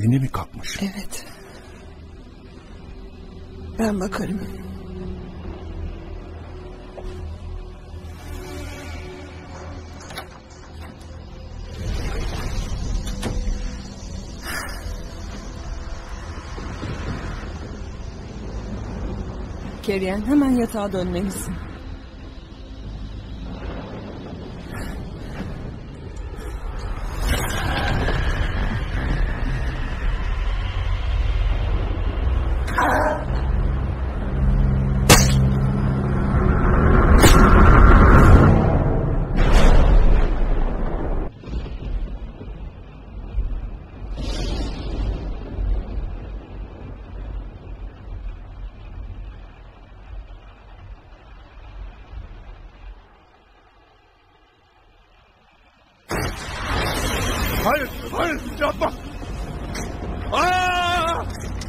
yine mi kalkmış? Evet. Ben bakarım. Keryen, hemen yatağa dönmelisin. Hayır, hayır, yapma! Aa!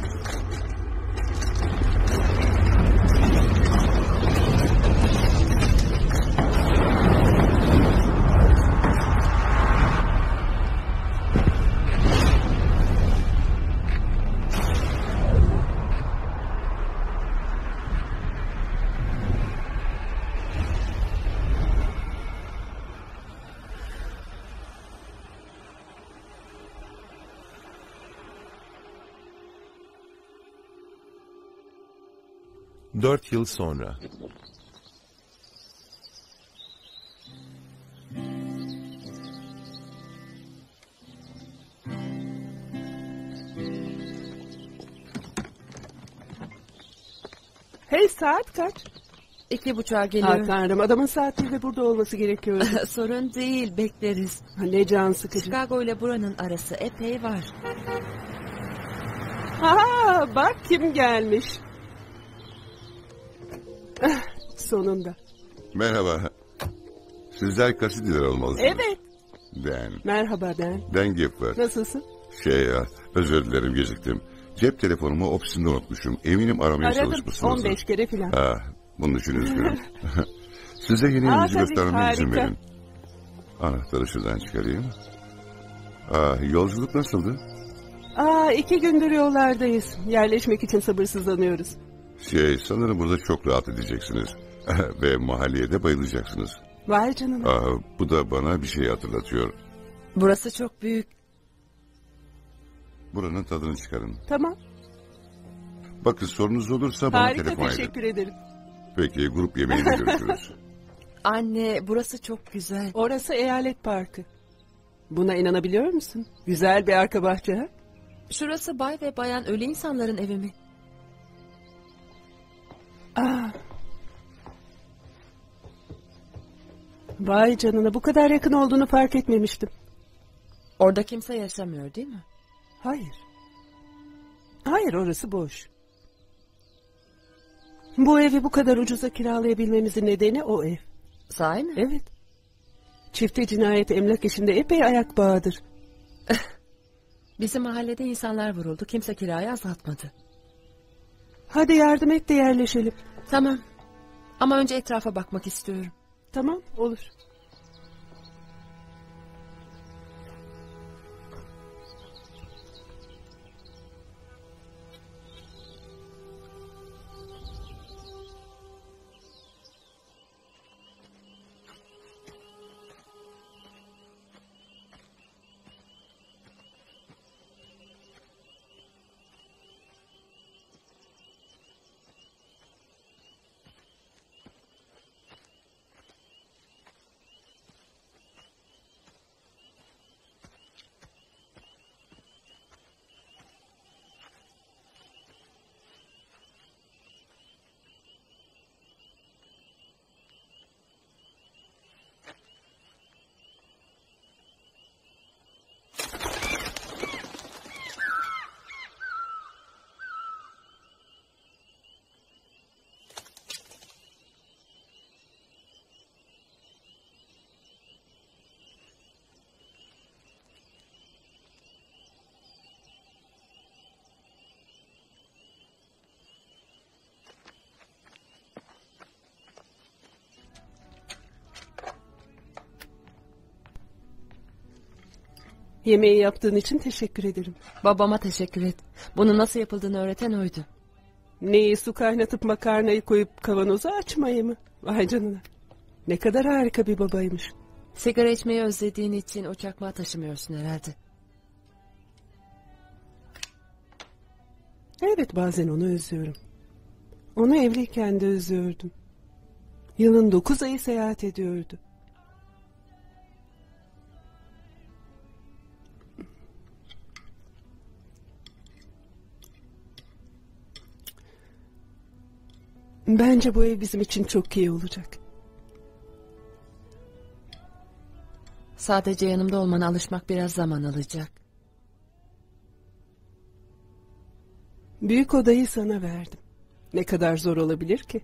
Dört yıl sonra. Hey, saat kaç? 2:30'a geliyor. Ah tanrım, adamın saatiyle burada olması gerekiyor. Sorun değil, bekleriz. Ne can sıkıcı. Chicago ile buranın arası epey var. Ha, bak kim gelmiş. Ah, sonunda. Merhaba. Sizler Cassidy'ler olmalısınız. Evet. Dan. Merhaba Dan. Dan Gipper. Nasılsın? Özür dilerim geciktim. Cep telefonumu ofisinde unutmuşum. Eminim aramaya Aradım çalışmışsınızdır. 15 kere filan. Bunun için üzgünüm. Size yeni evinizi tabii, göstermeme izin harika. verin. Anahtarı şuradan çıkarayım. Yolculuk nasıldı? 2 gündür yollardayız. Yerleşmek için sabırsızlanıyoruz. Sanırım burada çok rahat edeceksiniz. Ve mahalleye de bayılacaksınız. Vay canına. Bu da bana bir şey hatırlatıyor. Burası çok büyük. Buranın tadını çıkarın. Tamam. Bakın sorunuz olursa bana Harika, telefon edin. teşekkür ederim. Peki grup yemeğinde görüşürüz. Anne, burası çok güzel. Orası eyalet parkı. Buna inanabiliyor musun? Güzel bir arka bahçe. Ha? Şurası bay ve bayan ölü insanların evi mi? Vay canına, bu kadar yakın olduğunu fark etmemiştim. Orada kimse yaşamıyor değil mi? Hayır. Hayır, orası boş. Bu evi bu kadar ucuza kiralayabilmemizin nedeni o ev. Sahi mi? Evet. Çifte cinayet emlak işinde epey ayak bağıdır. Bizim mahallede insanlar vuruldu. Kimse kirayı azaltmadı. Hadi yardım et de yerleşelim. Tamam. Ama önce etrafa bakmak istiyorum. Tamam, olur. Yemeği yaptığın için teşekkür ederim. Babama teşekkür et. Bunu nasıl yapıldığını öğreten oydu. Neyi, su kaynatıp makarnayı koyup kavanoza açmayı mı? Vay canına. Ne kadar harika bir babaymış. Sigara içmeyi özlediğin için o çakmağı taşımıyorsun herhalde. Evet, bazen onu özlüyorum. Onu evliyken de özlüyordum. Yılın 9 ayı seyahat ediyordu. Bence bu ev bizim için çok iyi olacak. Sadece yanımda olmana alışmak biraz zaman alacak. Büyük odayı sana verdim. Ne kadar zor olabilir ki?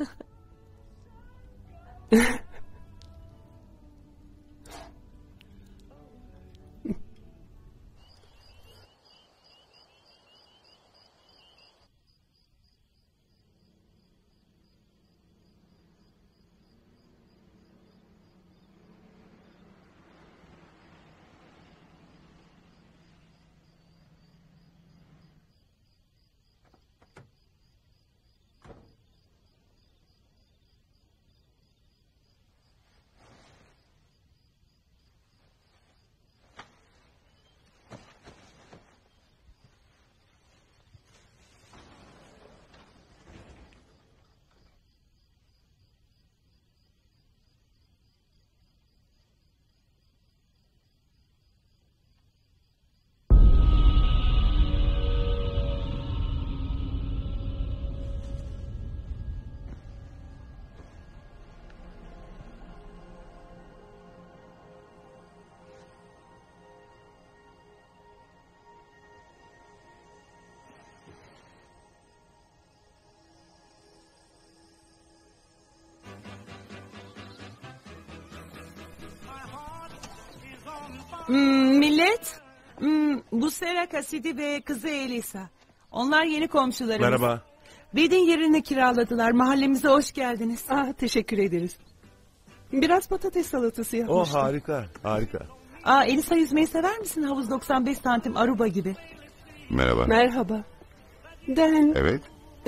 Millet, bu Sera Cassidy ve kızı Elisa. Onlar yeni komşularımız. Merhaba. Bedin yerini kiraladılar. Mahallemize hoş geldiniz. Teşekkür ederiz. Biraz patates salatası yapmıştım. Harika, harika. Elisa, yüzmeyi sever misin? Havuz 95 santim, Aruba gibi. Merhaba. Merhaba. Dan, Evet.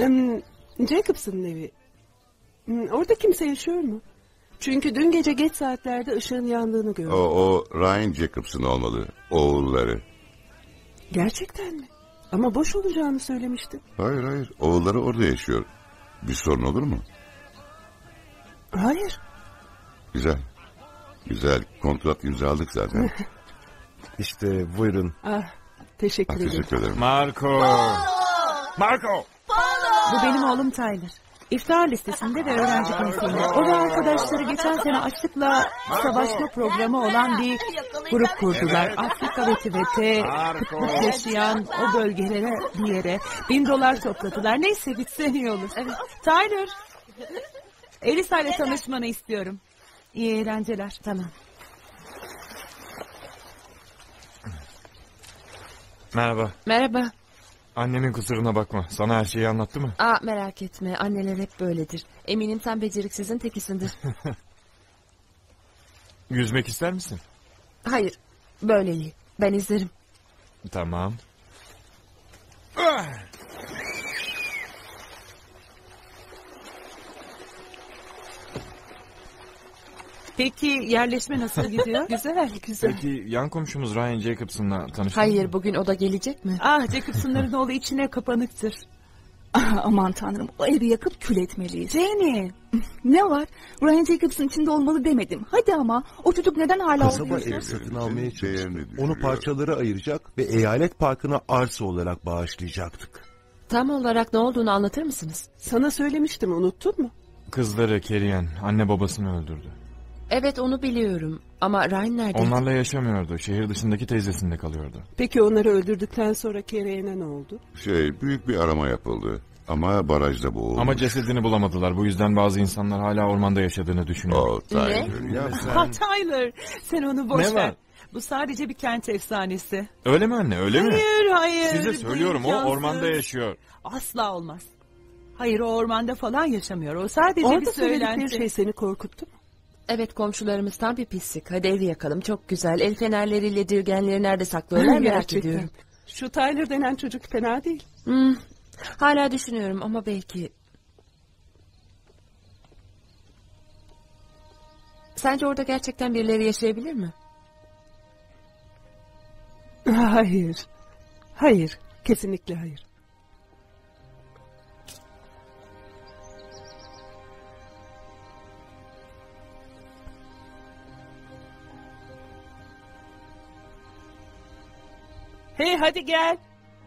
Jacobs'ın evi. Orada kimse yaşıyor mu? Çünkü dün gece geç saatlerde ışığın yandığını gördüm. O Ryan Jacobs'ın olmalı. Oğulları. Gerçekten mi? Ama boş olacağını söylemiştin. Hayır. Oğulları orada yaşıyor. Bir sorun olur mu? Hayır. Güzel. Kontrat imzaladık zaten. İşte buyurun. Teşekkür ederim. Teşekkür ederim. Marco! Marco! Bu benim oğlum Tyler. İftar listesinde ve öğrenci konseyiyle. O ve arkadaşları geçen sene açlıkla savaşma programı olan bir grup kurdular. Afrika ve Tibet'e, kıtlık yaşayan o bölgelere bir yere $1000 topladılar. Neyse, bitsen iyi olur. Evet. Tyler, Elisa ile tanışmanı istiyorum. İyi eğlenceler. Tamam. Merhaba. Merhaba. Annemin kusuruna bakma. Sana her şeyi anlattı mı? Merak etme, anneler hep böyledir. Eminim sen beceriksizin tekisindir. Yüzmek ister misin? Hayır, böyle iyi. Ben izlerim. Tamam. Peki yerleşme nasıl gidiyor? Güzel. Peki yan komşumuz Ryan Jacobs'ınla tanıştın mı? Hayır, bugün o da gelecek mi? Jacobs'ınların oğlu içine kapanıktır. Aman tanrım, o evi yakıp kül etmeliyiz. Jenny. Ne var? Ryan Jacobs'ın içinde olmalı demedim. Hadi ama o çocuk neden hala Kasaba orada? evi satın almaya çalıştık. Değerini Onu düşürüyor. parçalara ayıracak ve eyalet parkına arsa olarak bağışlayacaktık. Tam olarak ne olduğunu anlatır mısınız? Sana söylemiştim, unuttun mu? Kızları Kerrian anne babasını öldürdü. Evet, onu biliyorum. Ama Ryan nerede? Onlarla yaşamıyordu. Şehir dışındaki teyzesinde kalıyordu. Peki onları öldürdükten sonra Kerry'e ne oldu? Büyük bir arama yapıldı. Ama barajda boğulmuş. Ama cesedini bulamadılar. Bu yüzden bazı insanlar hala ormanda yaşadığını düşünüyor. Tyler. Tyler, sen onu boş Ne ver. var? Bu sadece bir kent efsanesi. Öyle mi anne, öyle mi? Hayır. Size bu söylüyorum, o imkansız. ormanda yaşıyor. Asla olmaz. Hayır, o ormanda falan yaşamıyor. O sadece Orada bir söyledikleri söylenti. şey seni korkuttu mu? Evet, komşularımız tam bir pislik. Hadi evi yakalım, çok güzel. El fenerleriyle dirgenleri nerede saklıyorlar merak Gerçekten. ediyorum. Şu Tyler denen çocuk fena değil. Hala düşünüyorum ama belki... Sence orada gerçekten birileri yaşayabilir mi? Hayır. Hayır. Kesinlikle hayır. Hey, hadi gel.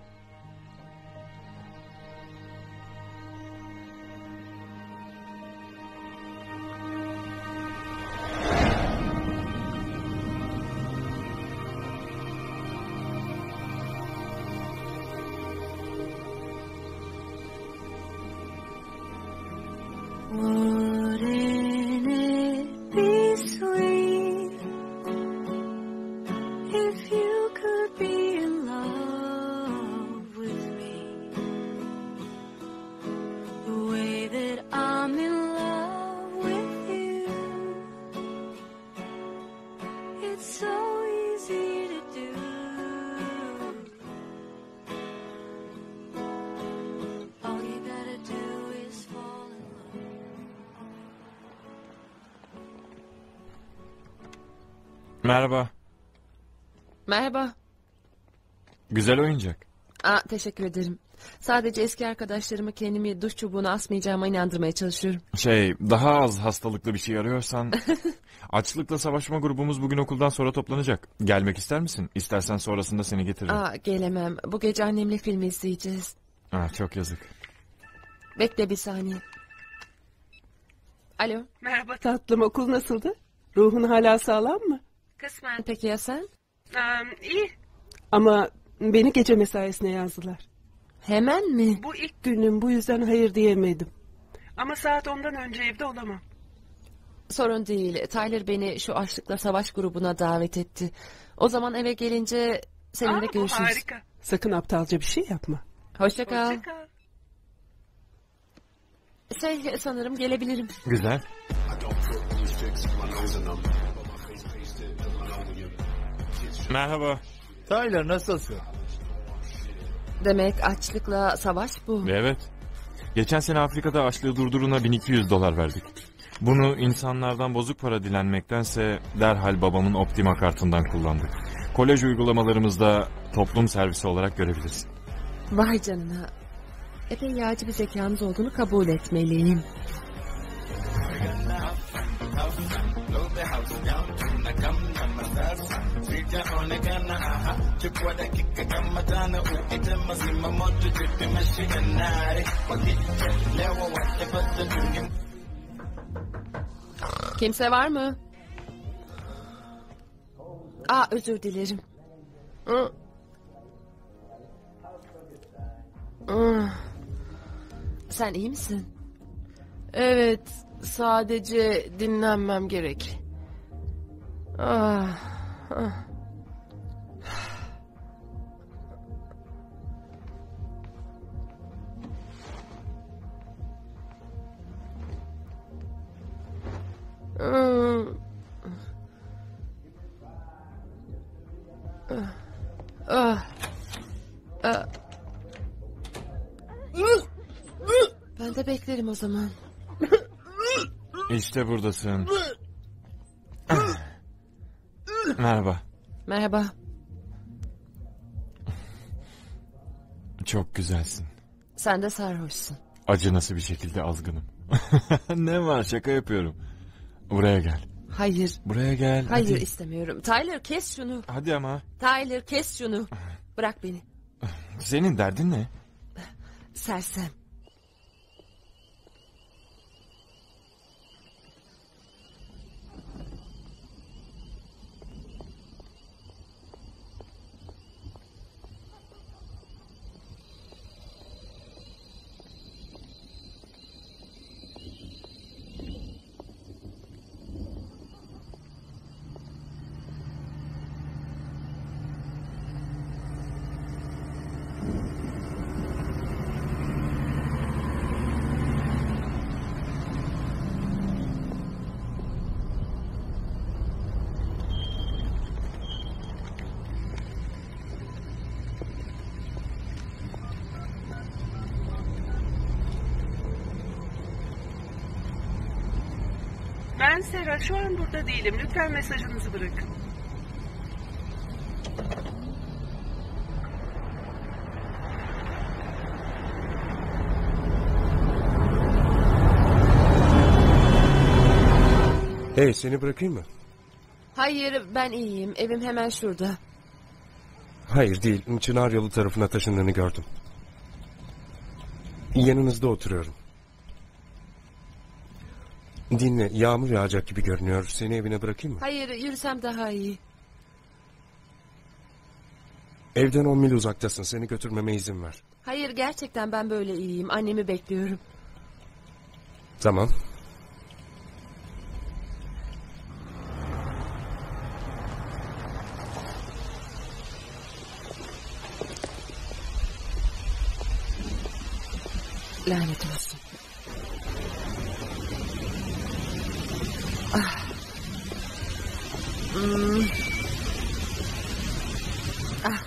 Wouldn't it be sweet if you could be in love with me the way that I'm in love with you? It's so easy to do. All you gotta do is fall in love. Merhaba. Merhaba. Güzel oyuncak. Teşekkür ederim. Sadece eski arkadaşlarımı kendimi duş çubuğuna asmayacağıma inandırmaya çalışıyorum. Daha az hastalıklı bir şey arıyorsan... Açlıkla savaşma grubumuz bugün okuldan sonra toplanacak. Gelmek ister misin? İstersen sonrasında seni getiririm. Gelemem. Bu gece annemle film izleyeceğiz. Çok yazık. Bekle bir saniye. Alo. Merhaba tatlım, okul nasıldı? Ruhun hala sağlam mı? Kısmen. Peki ya sen? İyi. Ama beni gece mesaisine yazdılar. Hemen mi? Bu ilk günüm, bu yüzden hayır diyemedim. Ama saat 10'dan önce evde olamam. Sorun değil. Tyler beni şu açlıkla savaş grubuna davet etti. O zaman eve gelince seninle görüşürüz. Bu harika. Sakın aptalca bir şey yapma. Hoşça kal. Hoşça kal. Sanırım gelebilirim. Güzel. Merhaba. Tyler, nasılsın? Demek açlıkla savaş bu. Evet. Geçen sene Afrika'da açlığı durduruna $1200 verdik. Bunu insanlardan bozuk para dilenmektense derhal babamın Optima kartından kullandık. Kolej uygulamalarımızda toplum servisi olarak görebilirsin. Vay canına. Epey yağcı bir zekanız olduğunu kabul etmeliyim. Kimse var mı? Özür dilerim. Sen iyi misin? Evet, sadece dinlenmem gerek. Ben de beklerim o zaman. İşte buradasın. Merhaba. Merhaba. Çok güzelsin. Sen de sarhoşsun. Acınası bir şekilde azgınım. Ne var, şaka yapıyorum. Buraya gel. Hayır. Buraya gel. Hayır, hadi. istemiyorum. Tyler, kes şunu. Hadi ama. Tyler, kes şunu. Bırak beni. Senin derdin ne? Sersem. Ben Sera, şu an burada değilim. Lütfen mesajınızı bırakın. Hey, seni bırakayım mı? Hayır, ben iyiyim. Evim hemen şurada. Hayır değil. Çınar yolu tarafına taşındığını gördüm. Yanınızda oturuyorum. Dinle, yağmur yağacak gibi görünüyor. Seni evine bırakayım mı? Hayır, yürüsem daha iyi. Evden 10 mil uzaktasın. Seni götürmeme izin ver. Hayır, gerçekten ben böyle iyiyim. Annemi bekliyorum. Tamam. Lanet olsun. Ah. Ah.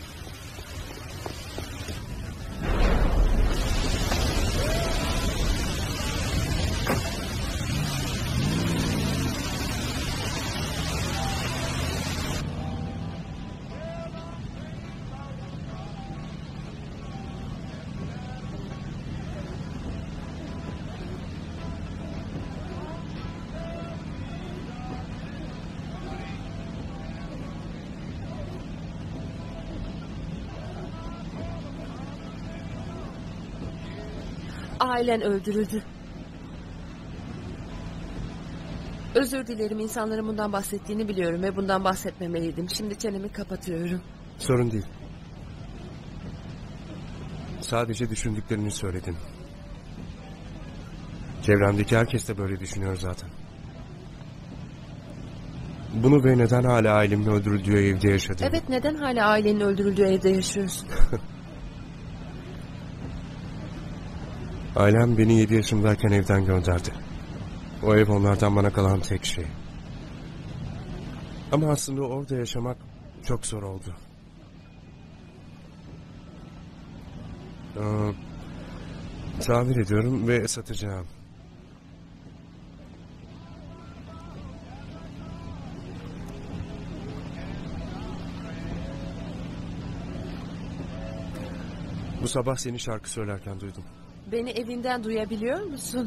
Ailen öldürüldü. Özür dilerim, insanların bundan bahsettiğini biliyorum ve bundan bahsetmemeliydim. Şimdi çenemi kapatıyorum. Sorun değil. Sadece düşündüklerini söyledim. Çevremdeki herkes de böyle düşünüyor zaten. Bunu ve neden hala ailemin öldürüldüğü evde yaşadığını... Evet, neden hala ailenin öldürüldüğü evde yaşıyorsun? Ailem beni 7 yaşımdayken evden gönderdi. O ev onlardan bana kalan tek şey. Ama aslında orada yaşamak çok zor oldu. Tamir ediyorum ve satacağım. Bu sabah seni şarkı söylerken duydum. Beni evinden duyabiliyor musun?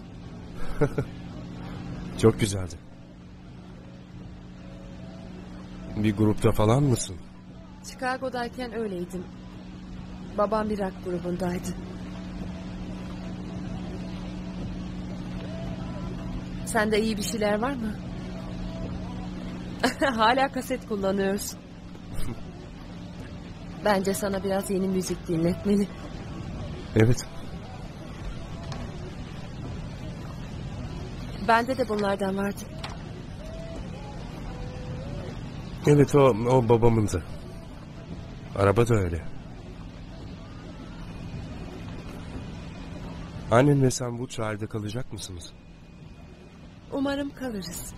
Çok güzeldi. Bir grupta falan mısın? Chicago'dayken öyleydim. Babam bir rock grubundaydı. Sende iyi bir şeyler var mı? Hala kaset kullanıyorsun. Bence sana biraz yeni müzik dinletmeli. Evet. Bende de bunlardan vardı. Evet, o babamındı. Araba da öyle. Annen ve sen bu çağrıda kalacak mısınız? Umarım kalırız.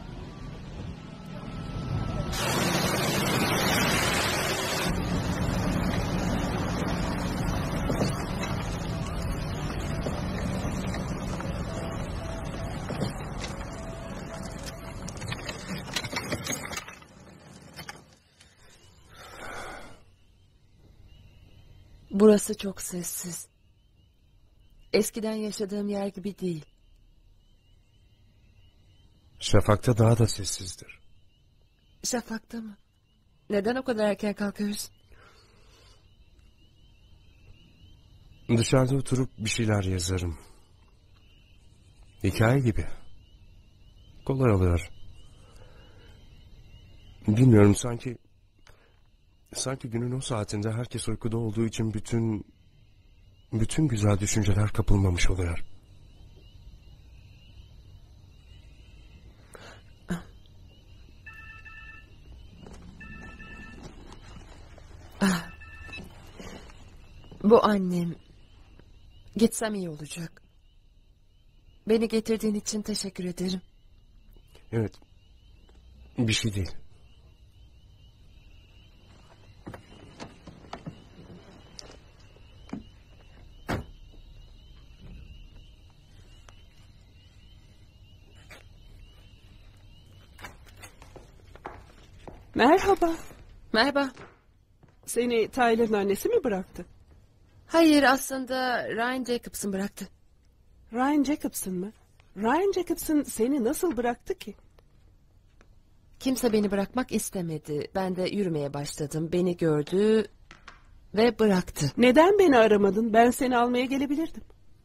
Burası çok sessiz. Eskiden yaşadığım yer gibi değil. Şafak'ta daha da sessizdir. Şafak'ta mı? Neden o kadar erken kalkıyorsun? Dışarıda oturup bir şeyler yazarım. Hikaye gibi. Kolay oluyor. Bilmiyorum, sanki günün o saatinde herkes uykuda olduğu için bütün güzel düşünceler kapılmamış oluyor. Bu annem. Gitsem iyi olacak. Beni getirdiğin için teşekkür ederim. Evet. Bir şey değil. Merhaba. Merhaba. Seni Tyler'ın annesi mi bıraktı? Hayır, aslında Ryan Jacobson bıraktı. Ryan Jacobson mı? Ryan Jacobson seni nasıl bıraktı ki? Kimse beni bırakmak istemedi. Ben de yürümeye başladım. Beni gördü ve bıraktı. Neden beni aramadın? Ben seni almaya gelebilirdim.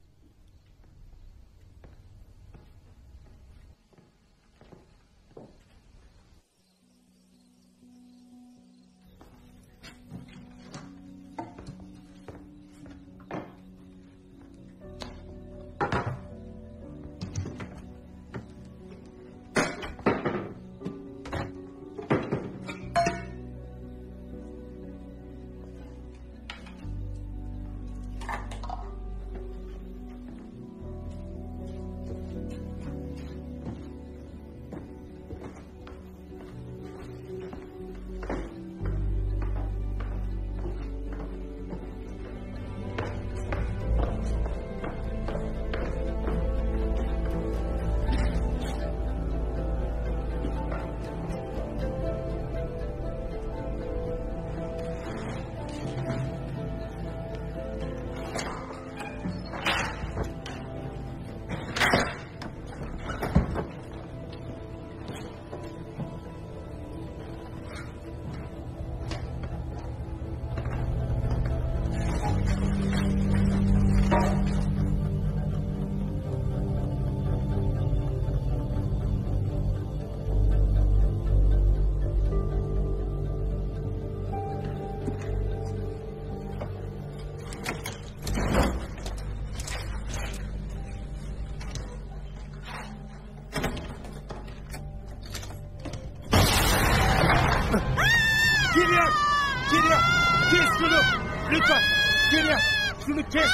Geriye! Kes şunu! Lütfen! Geriye! Şunu kes!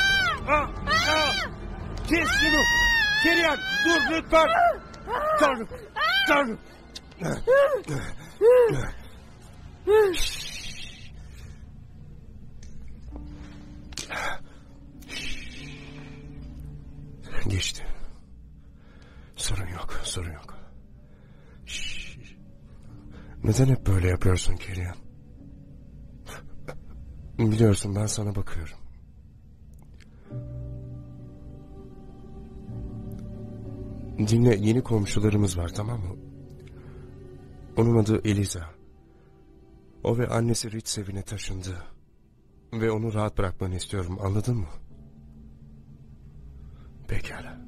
Kes şunu! Geriye! Dur lütfen! Tanrım! Tanrım! Geçti. Sorun yok, sorun yok. Neden hep böyle yapıyorsun Kerem? Biliyorsun ben sana bakıyorum. Dinle, yeni komşularımız var, tamam mı? Onun adı Eliza. O ve annesi Ritz evine taşındı. Ve onu rahat bırakmanı istiyorum, anladın mı? Pekala.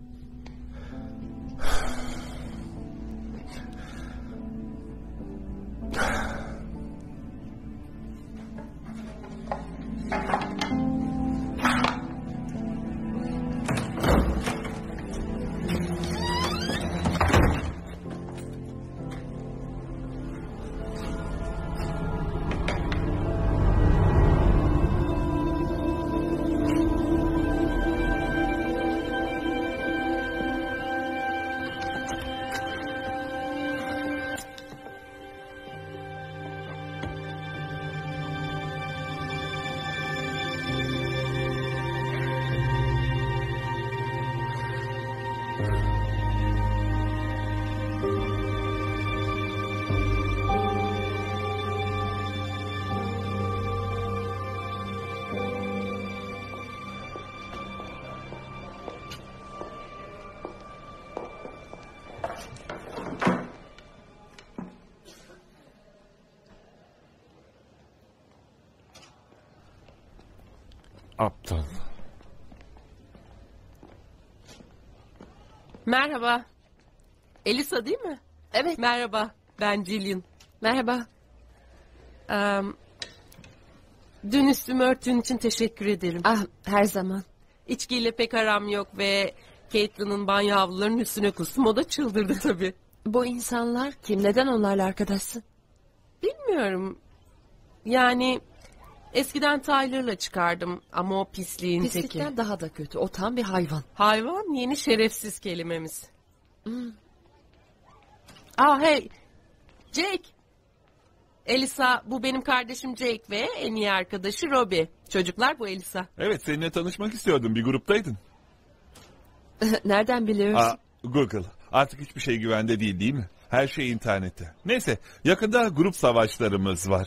Aptal. Merhaba. Elisa değil mi? Evet. Merhaba. Ben Jillian. Merhaba. Dün üstümü örttüğün için teşekkür ederim. Ah, her zaman. İçkiyle pek aram yok ve Caitlin'ın banyo havlularının üstüne kustum. O da çıldırdı tabii. Bu insanlar kim? Neden onlarla arkadaşsın? Bilmiyorum. Yani eskiden Tyler'la çıkardım ama o pisliğin teki. Pislikten daha da kötü. O tam bir hayvan. Hayvan yeni şerefsiz kelimemiz. Hey. Jake. Elisa, bu benim kardeşim Jake ve en iyi arkadaşı Robbie. Çocuklar, bu Elisa. Evet, seninle tanışmak istiyordum. Bir gruptaydın. Nereden biliyorsun? Google. Artık hiçbir şey güvende değil mi? Her şey internette. Neyse, yakında grup savaşlarımız var.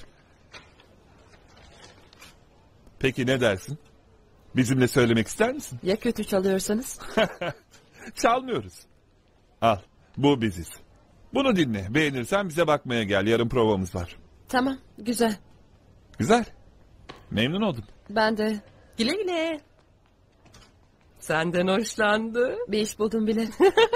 Peki ne dersin? Bizimle söylemek ister misin? Ya kötü çalıyorsanız? Çalmıyoruz. Al, bu biziz. Bunu dinle. Beğenirsen bize bakmaya gel. Yarın provamız var. Tamam, güzel. Güzel. Memnun oldum. Ben de. Güle güle. Senden hoşlandı. Bir iş buldum bile.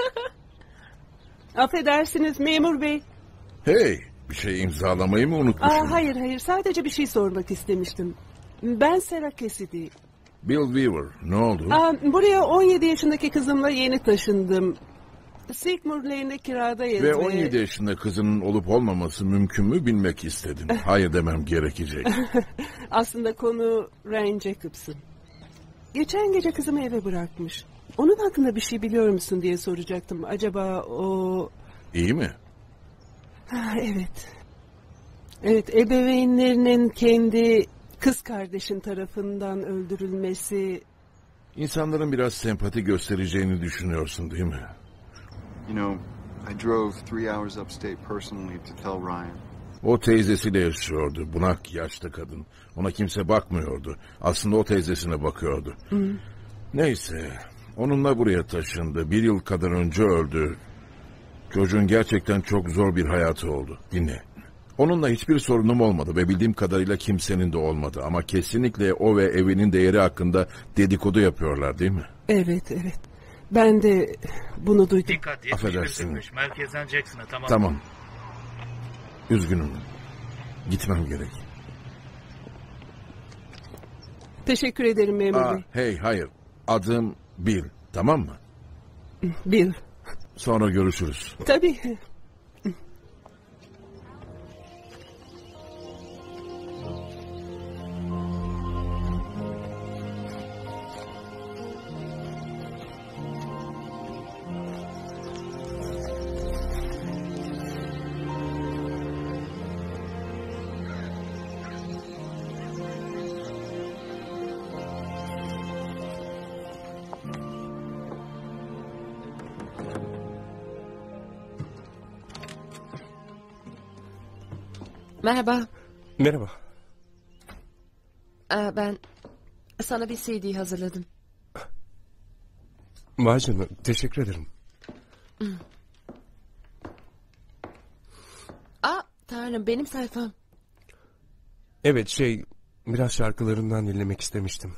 Affedersiniz memur bey. Hey, bir şey imzalamayı mı unutmuşum? Hayır sadece bir şey sormak istemiştim. Ben Sarah Cassidy. Bill Weaver, ne oldu? Buraya 17 yaşındaki kızımla yeni taşındım. Sigmund Lane'de kiradayız Ve 17 yaşında kızının olup olmaması mümkün mü bilmek istedim. Hayır demem gerekecek. Aslında konu Ryan Jacobson. Geçen gece kızımı eve bırakmış. Onun hakkında bir şey biliyor musun diye soracaktım. Acaba o... İyi mi? Evet. Evet, ebeveynlerinin kendi kız kardeşin tarafından öldürülmesi... İnsanların biraz sempati göstereceğini düşünüyorsun değil mi? You know, I drove 3 hours upstate personally to tell Ryan. O teyzesiyle yaşıyordu. Bunak yaşlı kadın. Ona kimse bakmıyordu. Aslında o teyzesine bakıyordu. Neyse. Onunla buraya taşındı. 1 yıl kadar önce öldü. Çocuğun gerçekten çok zor bir hayatı oldu. Dinle. Onunla hiçbir sorunum olmadı ve bildiğim kadarıyla kimsenin de olmadı. Ama kesinlikle o ve evinin değeri hakkında dedikodu yapıyorlar değil mi? Evet. Ben de bunu duydum. Dikkat, Affedersin. Merkezden Jackson'a, tamam. Tamam. Üzgünüm. Gitmem gerek. Teşekkür ederim memur bey. Hey, hayır. Adım Bill. Tamam mı? Bill. Sonra görüşürüz. Tabii. Merhaba. Merhaba. Ben sana bir CD hazırladım. Vay canına, teşekkür ederim. Tanrım, benim sayfam. Evet, biraz şarkılarından dinlemek istemiştim.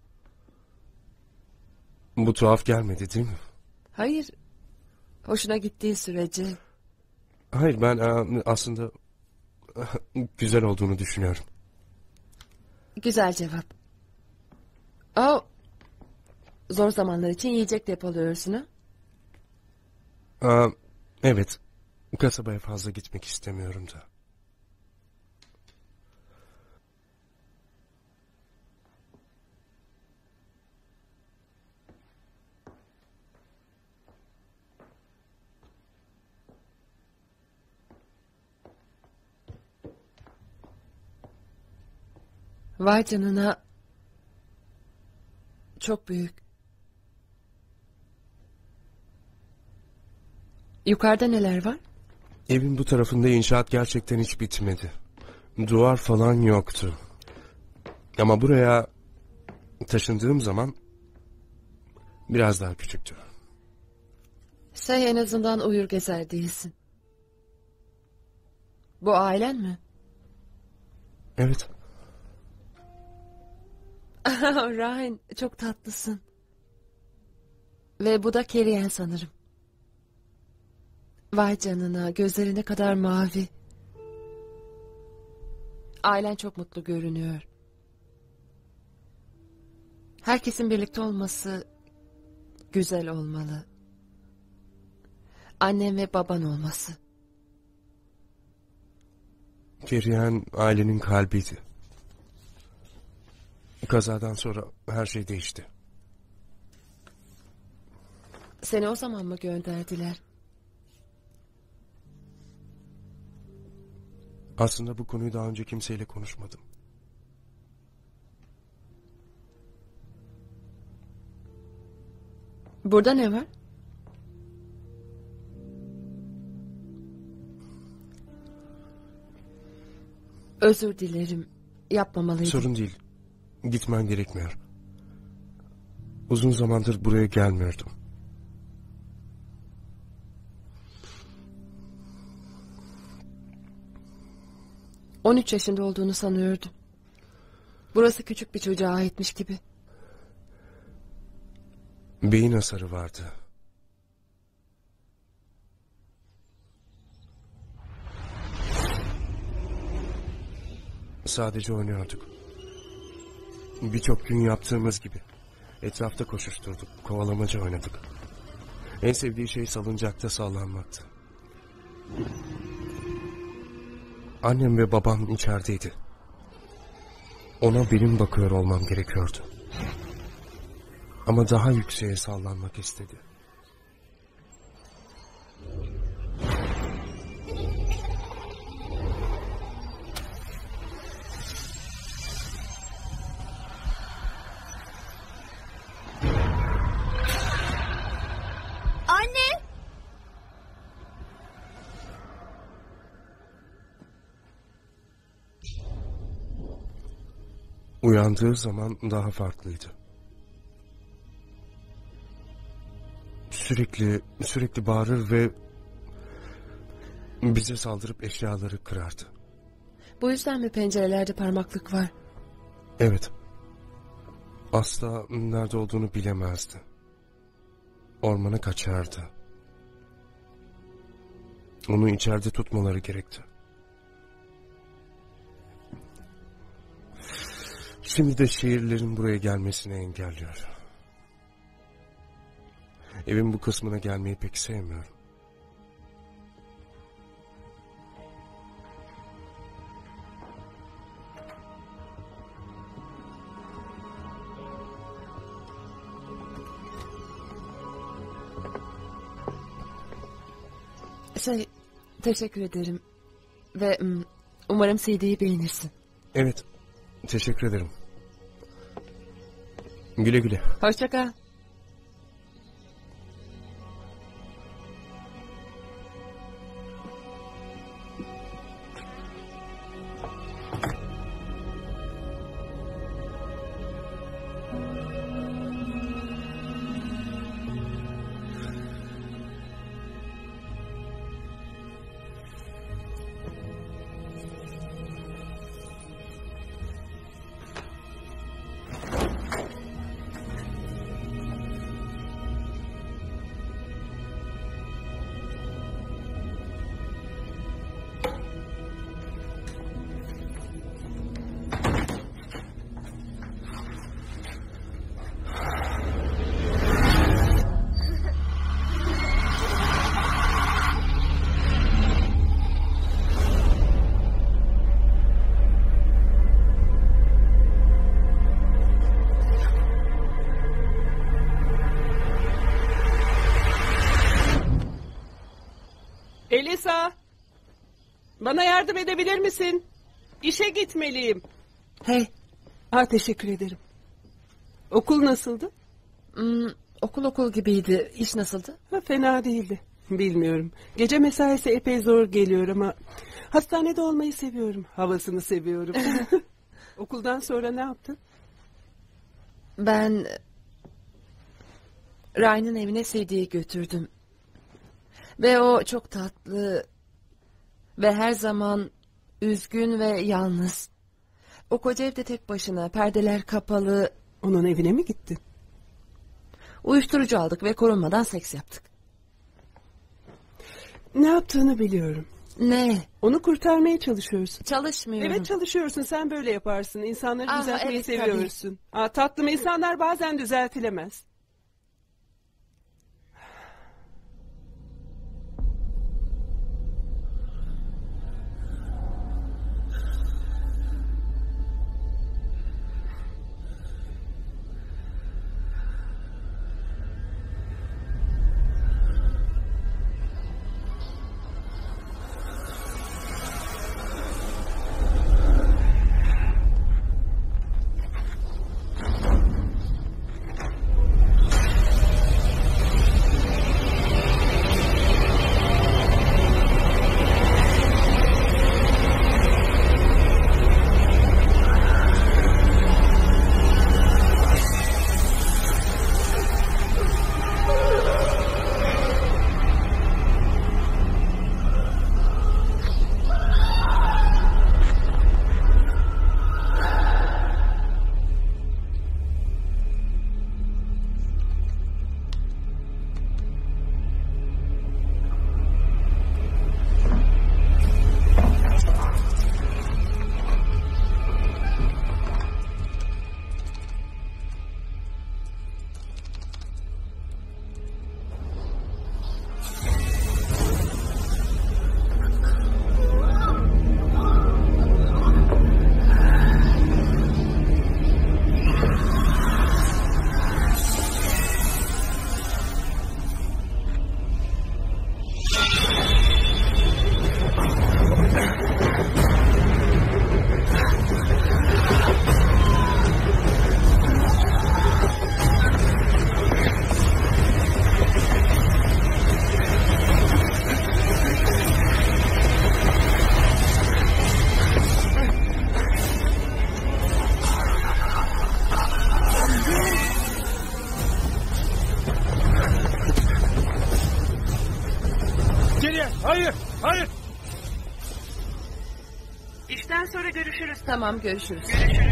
Bu tuhaf gelmedi değil mi? Hayır. Hoşuna gittiği sürece. Hayır, ben aslında güzel olduğunu düşünüyorum. Güzel cevap. Zor zamanlar için yiyecek depoluyorsun ha? Evet. Kasabaya fazla gitmek istemiyorum da. Vay canına. Çok büyük. Yukarıda neler var? Evin bu tarafında inşaat gerçekten hiç bitmedi. Duvar falan yoktu. Ama buraya taşındığım zaman biraz daha küçüktü. Sen en azından uyur gezer değilsin. Bu ailen mi? Evet. Ryan, çok tatlısın. Ve bu da Kerrian sanırım. Vay canına, gözleri ne kadar mavi. Ailen çok mutlu görünüyor. Herkesin birlikte olması güzel olmalı. Annem ve baban olması. Kerrian ailenin kalbiydi. Kazadan sonra her şey değişti. Seni o zaman mı gönderdiler? Aslında bu konuyu daha önce kimseyle konuşmadım. Burada ne var? Özür dilerim. Yapmamalıydım. Sorun değil. Gitmen gerekmiyor. Uzun zamandır buraya gelmiyordum. ...13 yaşında olduğunu sanıyordum. Burası küçük bir çocuğa aitmiş gibi. Beyin hasarı vardı. Sadece oynuyorduk. Birçok gün yaptığımız gibi. Etrafta koşuşturduk, kovalamaca oynadık. En sevdiği şey salıncakta sallanmaktı. Annem ve babam içerideydi. Ona benim bakıyor olmam gerekiyordu. Ama daha yükseğe sallanmak istedi. Anne! Uyandığı zaman daha farklıydı. Sürekli bağırır ve bize saldırıp eşyaları kırardı. Bu yüzden mi pencerelerde parmaklık var? Evet. Asla nerede olduğunu bilemezdi. Ormana kaçardı. Onu içeride tutmaları gerekti. Şimdi de şehirlerin buraya gelmesini engelliyor. Evin bu kısmına gelmeyi pek sevmiyorum. Teşekkür ederim. Ve umarım CD'yi beğenirsin. Evet, teşekkür ederim. Güle güle. Hoşça kal. Elisa! Bana yardım edebilir misin? İşe gitmeliyim. Hey. Teşekkür ederim. Okul nasıldı? Okul gibiydi. İş nasıldı? Fena değildi. Bilmiyorum. Gece mesaisi epey zor geliyor ama... hastanede olmayı seviyorum. Havasını seviyorum. Okuldan sonra ne yaptın? Ben... Ryan'ın evine CD'yi götürdüm. Ve o çok tatlı... Ve her zaman üzgün ve yalnız. O koca evde tek başına, perdeler kapalı. Onun evine mi gittin? Uyuşturucu aldık ve korunmadan seks yaptık. Ne yaptığını biliyorum. Ne? Onu kurtarmaya çalışıyorsun. Çalışmıyorum. Evet çalışıyorsun, sen böyle yaparsın. İnsanları düzeltmeyi evet, seviyorsun. Tatlım, insanlar bazen düzeltilemez. Hayır, hayır. İşten sonra görüşürüz. Tamam, görüşürüz.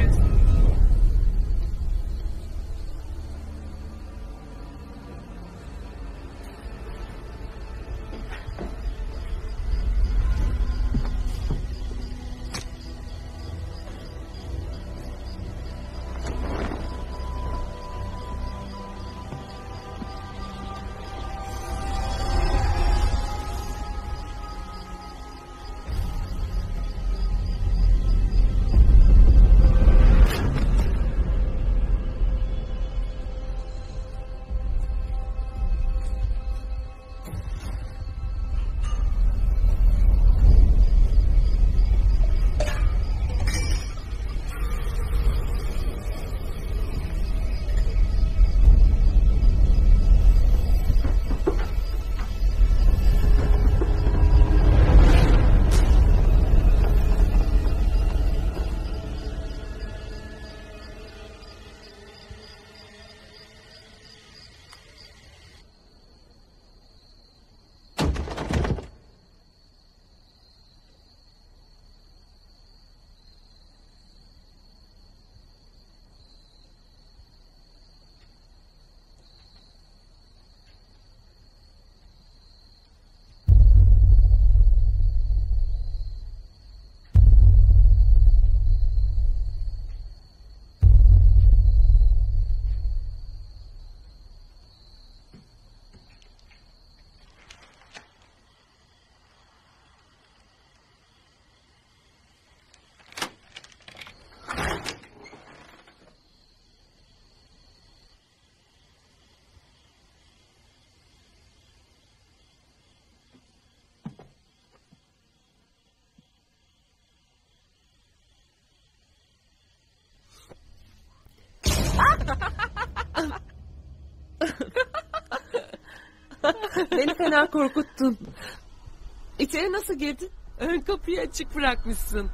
Beni fena korkuttun. İçeri nasıl girdin? Ön kapıyı açık bırakmışsın.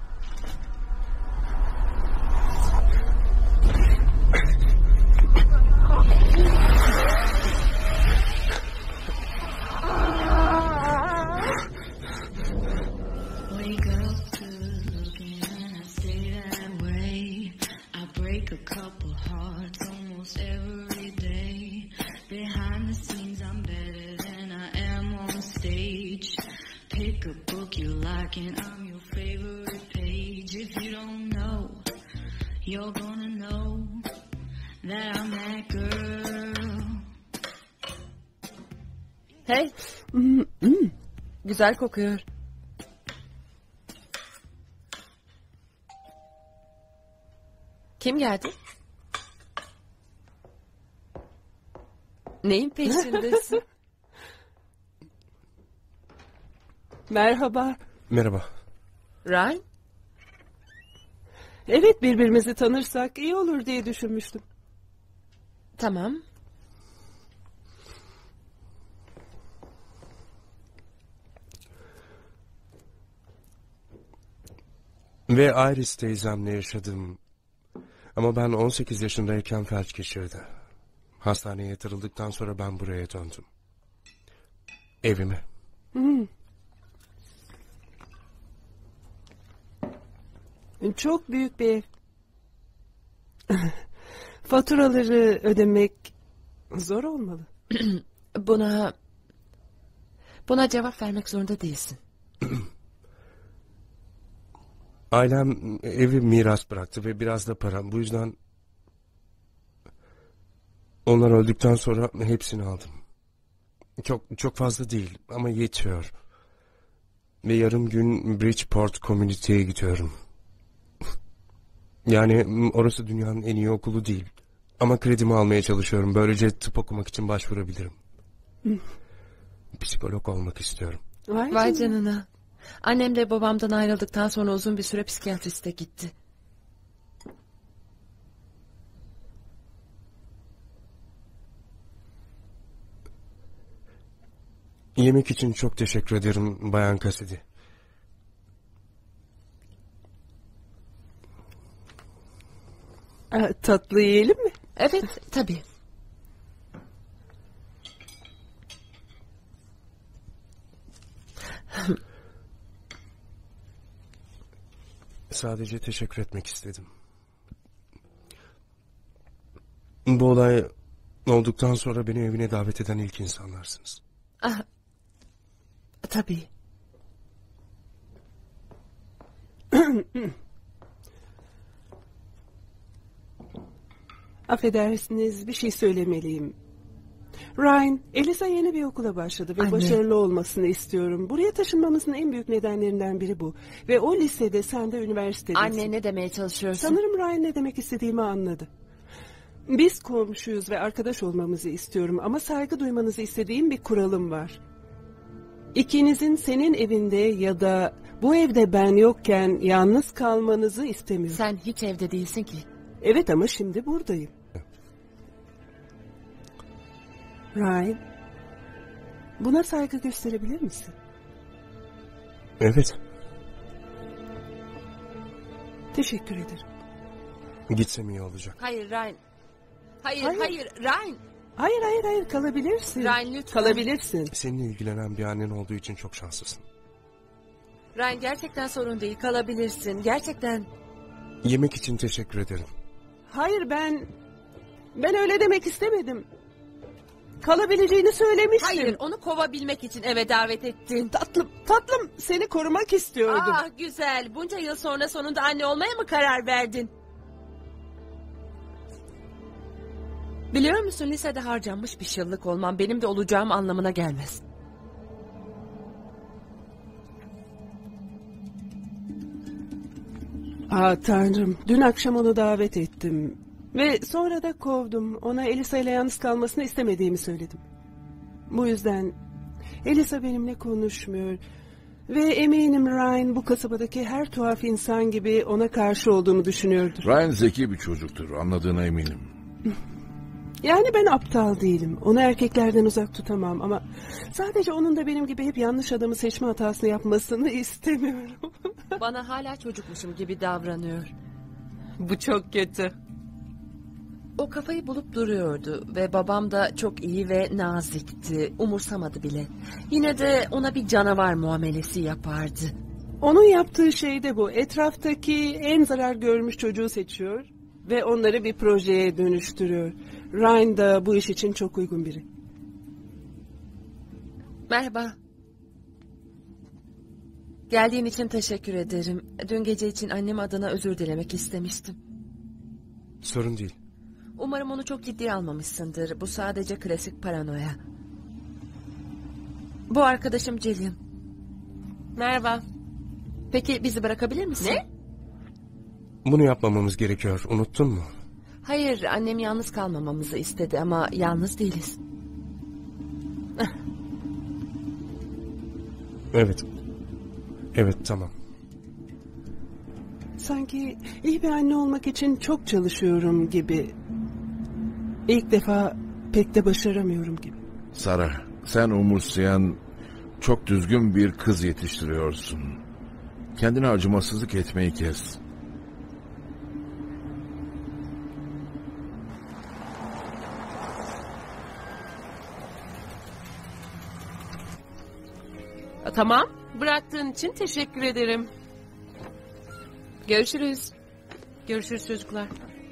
Wake up to looking and I stay that way. I break a couple hearts almost every day. Behind the scenes I'm better than I am on stage. Pick a book you like and I'm your favorite page. If you don't know, you're gonna know that I'm that girl. Hey. Güzel kokuyor. Kim geldi? Neyin peşindesin? Merhaba. Merhaba. Ryan? Evet, birbirimizi tanırsak iyi olur diye düşünmüştüm. Tamam. Ve Iris teyzemle yaşadım. Ama ben 18 yaşındayken felç geçirdi. Hastaneye yatırıldıktan sonra ben buraya döndüm. Evime. Çok büyük bir ev. Faturaları ödemek zor olmalı. Buna cevap vermek zorunda değilsin. Ailem evi miras bıraktı ve biraz da param. Bu yüzden onlar öldükten sonra hepsini aldım. Çok fazla değil ama yetiyor. Ve yarım gün Bridgeport Community'ye gidiyorum. Yani orası dünyanın en iyi okulu değil. Ama kredimi almaya çalışıyorum. Böylece tıp okumak için başvurabilirim. Psikolog olmak istiyorum. Vay canına. Annem de babamdan ayrıldıktan sonra uzun bir süre psikiyatriste gitti. Yemek için çok teşekkür ederim Bayan Cassidy. Tatlı yiyelim mi? Evet, tabii. Sadece teşekkür etmek istedim. Bu olay olduktan sonra beni evine davet eden ilk insanlarsınız. Ah, tabii. Affedersiniz, bir şey söylemeliyim. Ryan, Elisa yeni bir okula başladı ve Anne. başarılı olmasını istiyorum. Buraya taşınmamızın en büyük nedenlerinden biri bu. Ve o lisede, sen de üniversitedesin. Anne, ne demeye çalışıyorsun? Sanırım Ryan ne demek istediğimi anladı. Biz komşuyuz ve arkadaş olmamızı istiyorum ama saygı duymanızı istediğim bir kuralım var. İkinizin senin evinde ya da bu evde ben yokken yalnız kalmanızı istemiyorum. Sen hiç evde değilsin ki. Evet ama şimdi buradayım. Ryan, buna saygı gösterebilir misin? Evet. Teşekkür ederim. Gitsem iyi olacak. Hayır Ryan. Hayır, Hayır. Ryan. Hayır, kalabilirsin. Ryan, lütfen. Kalabilirsin. Seninle ilgilenen bir annen olduğu için çok şanslısın. Ryan, gerçekten sorun değil, kalabilirsin. Gerçekten. Yemek için teşekkür ederim. Hayır, ben öyle demek istemedim. Kalabileceğini söylemiştim. Hayır, onu kovabilmek için eve davet ettin. Tatlım, seni korumak istiyordum. Ah, güzel. Bunca yıl sonra sonunda anne olmaya mı karar verdin? Biliyor musun, lisede harcanmış bir şıllık olmam benim de olacağım anlamına gelmez. Tanrım, dün akşam onu davet ettim. Ve sonra da kovdum. Ona Elisa ile yalnız kalmasını istemediğimi söyledim. Bu yüzden Elisa benimle konuşmuyor. Ve eminim Ryan bu kasabadaki her tuhaf insan gibi ona karşı olduğumu düşünüyordur. Ryan zeki bir çocuktur, anladığına eminim. Yani ben aptal değilim. Onu erkeklerden uzak tutamam ama sadece onun da benim gibi hep yanlış adamı seçme hatasını yapmasını istemiyorum. Bana hala çocukmuşum gibi davranıyor. Bu çok kötü. O kafayı bulup duruyordu ve babam da çok iyi ve nazikti. Umursamadı bile. Yine de ona bir canavar muamelesi yapardı. Onun yaptığı şey de bu. Etraftaki en zarar görmüş çocuğu seçiyor ve onları bir projeye dönüştürüyor. Ryan da bu iş için çok uygun biri. Merhaba. Geldiğin için teşekkür ederim. Dün gece için annem adına özür dilemek istemiştim. Sorun değil. Umarım onu çok ciddiye almamışsındır. Bu sadece klasik paranoya. Bu arkadaşım Jillian. Merhaba. Peki bizi bırakabilir misin? Ne? Bunu yapmamamız gerekiyor. Unuttun mu? Hayır, annem yalnız kalmamamızı istedi ama yalnız değiliz. Evet. Evet, tamam. Sanki iyi bir anne olmak için çok çalışıyorum gibi. İlk defa pek de başaramıyorum gibi. Sara, sen umursayan, çok düzgün bir kız yetiştiriyorsun. Kendine acımasızlık etmeyi kes. Tamam. Bıraktığın için teşekkür ederim. Görüşürüz. Görüşürüz çocuklar.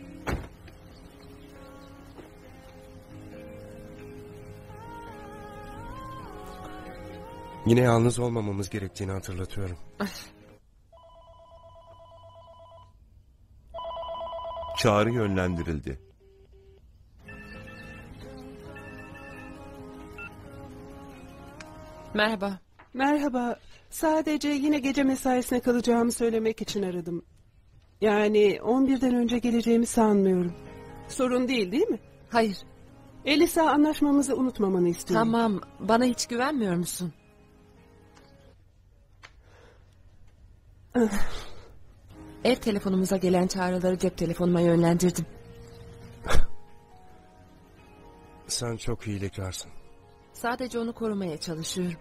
Yine yalnız olmamamız gerektiğini hatırlatıyorum. Çağrı yönlendirildi. Merhaba. Merhaba. Sadece yine gece mesaisine kalacağımı söylemek için aradım. Yani 11'den önce geleceğimi sanmıyorum. Sorun değil mi? Hayır. Elisa, anlaşmamızı unutmamanı istiyorum. Tamam. Bana hiç güvenmiyor musun? Ev telefonumuza gelen çağrıları cep telefonuma yönlendirdim. Sen çok hilekarsın. Sadece onu korumaya çalışıyorum.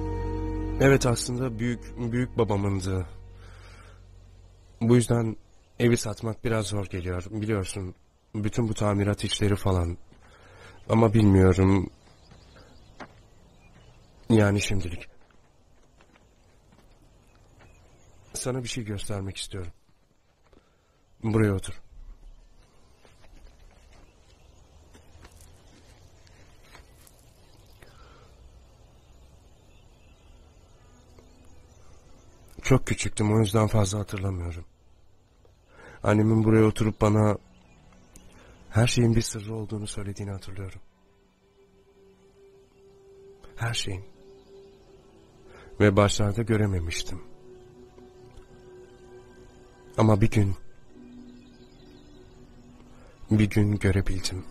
Evet, aslında büyük babamındı. Bu yüzden Evi satmak biraz zor geliyor. Biliyorsun, bütün bu tamirat işleri falan. Ama bilmiyorum. Yani şimdilik. Sana bir şey göstermek istiyorum. Buraya otur. Çok küçüktüm, o yüzden fazla hatırlamıyorum. Annemin buraya oturup bana her şeyin bir sırrı olduğunu söylediğini hatırlıyorum. Her şeyin. Ve başlarda görememiştim. Ama bir gün görebildim.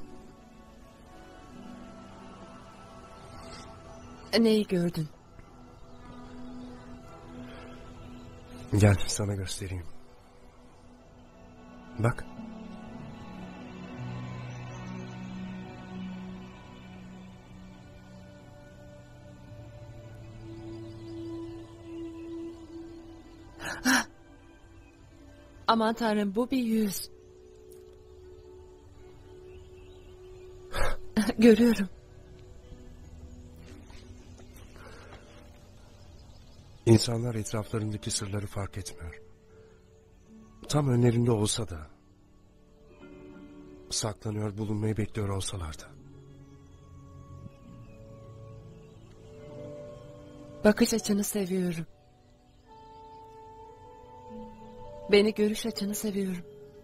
Neyi gördün? Gel sana göstereyim. Bak. Aman tanrım, bu bir yüz. Görüyorum. İnsanlar etraflarındaki sırları fark etmiyor. Tam önlerinde olsa da, saklanıyor, bulunmayı bekliyor olsalar da. Bakış açını seviyorum. Beni görüş açını seviyorum.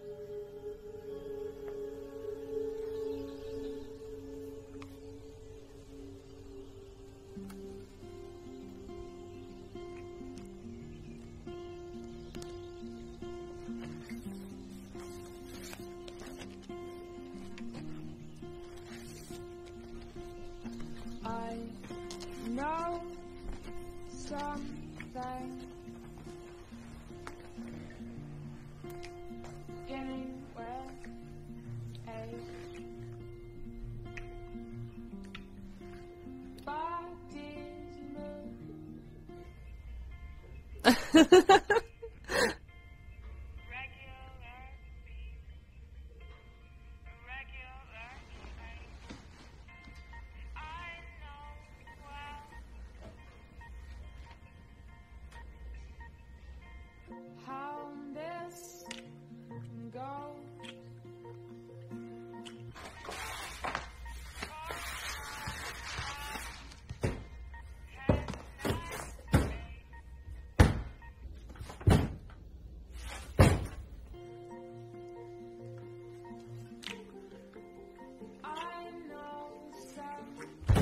I know something beginning with a body's move. How this goes. I know some.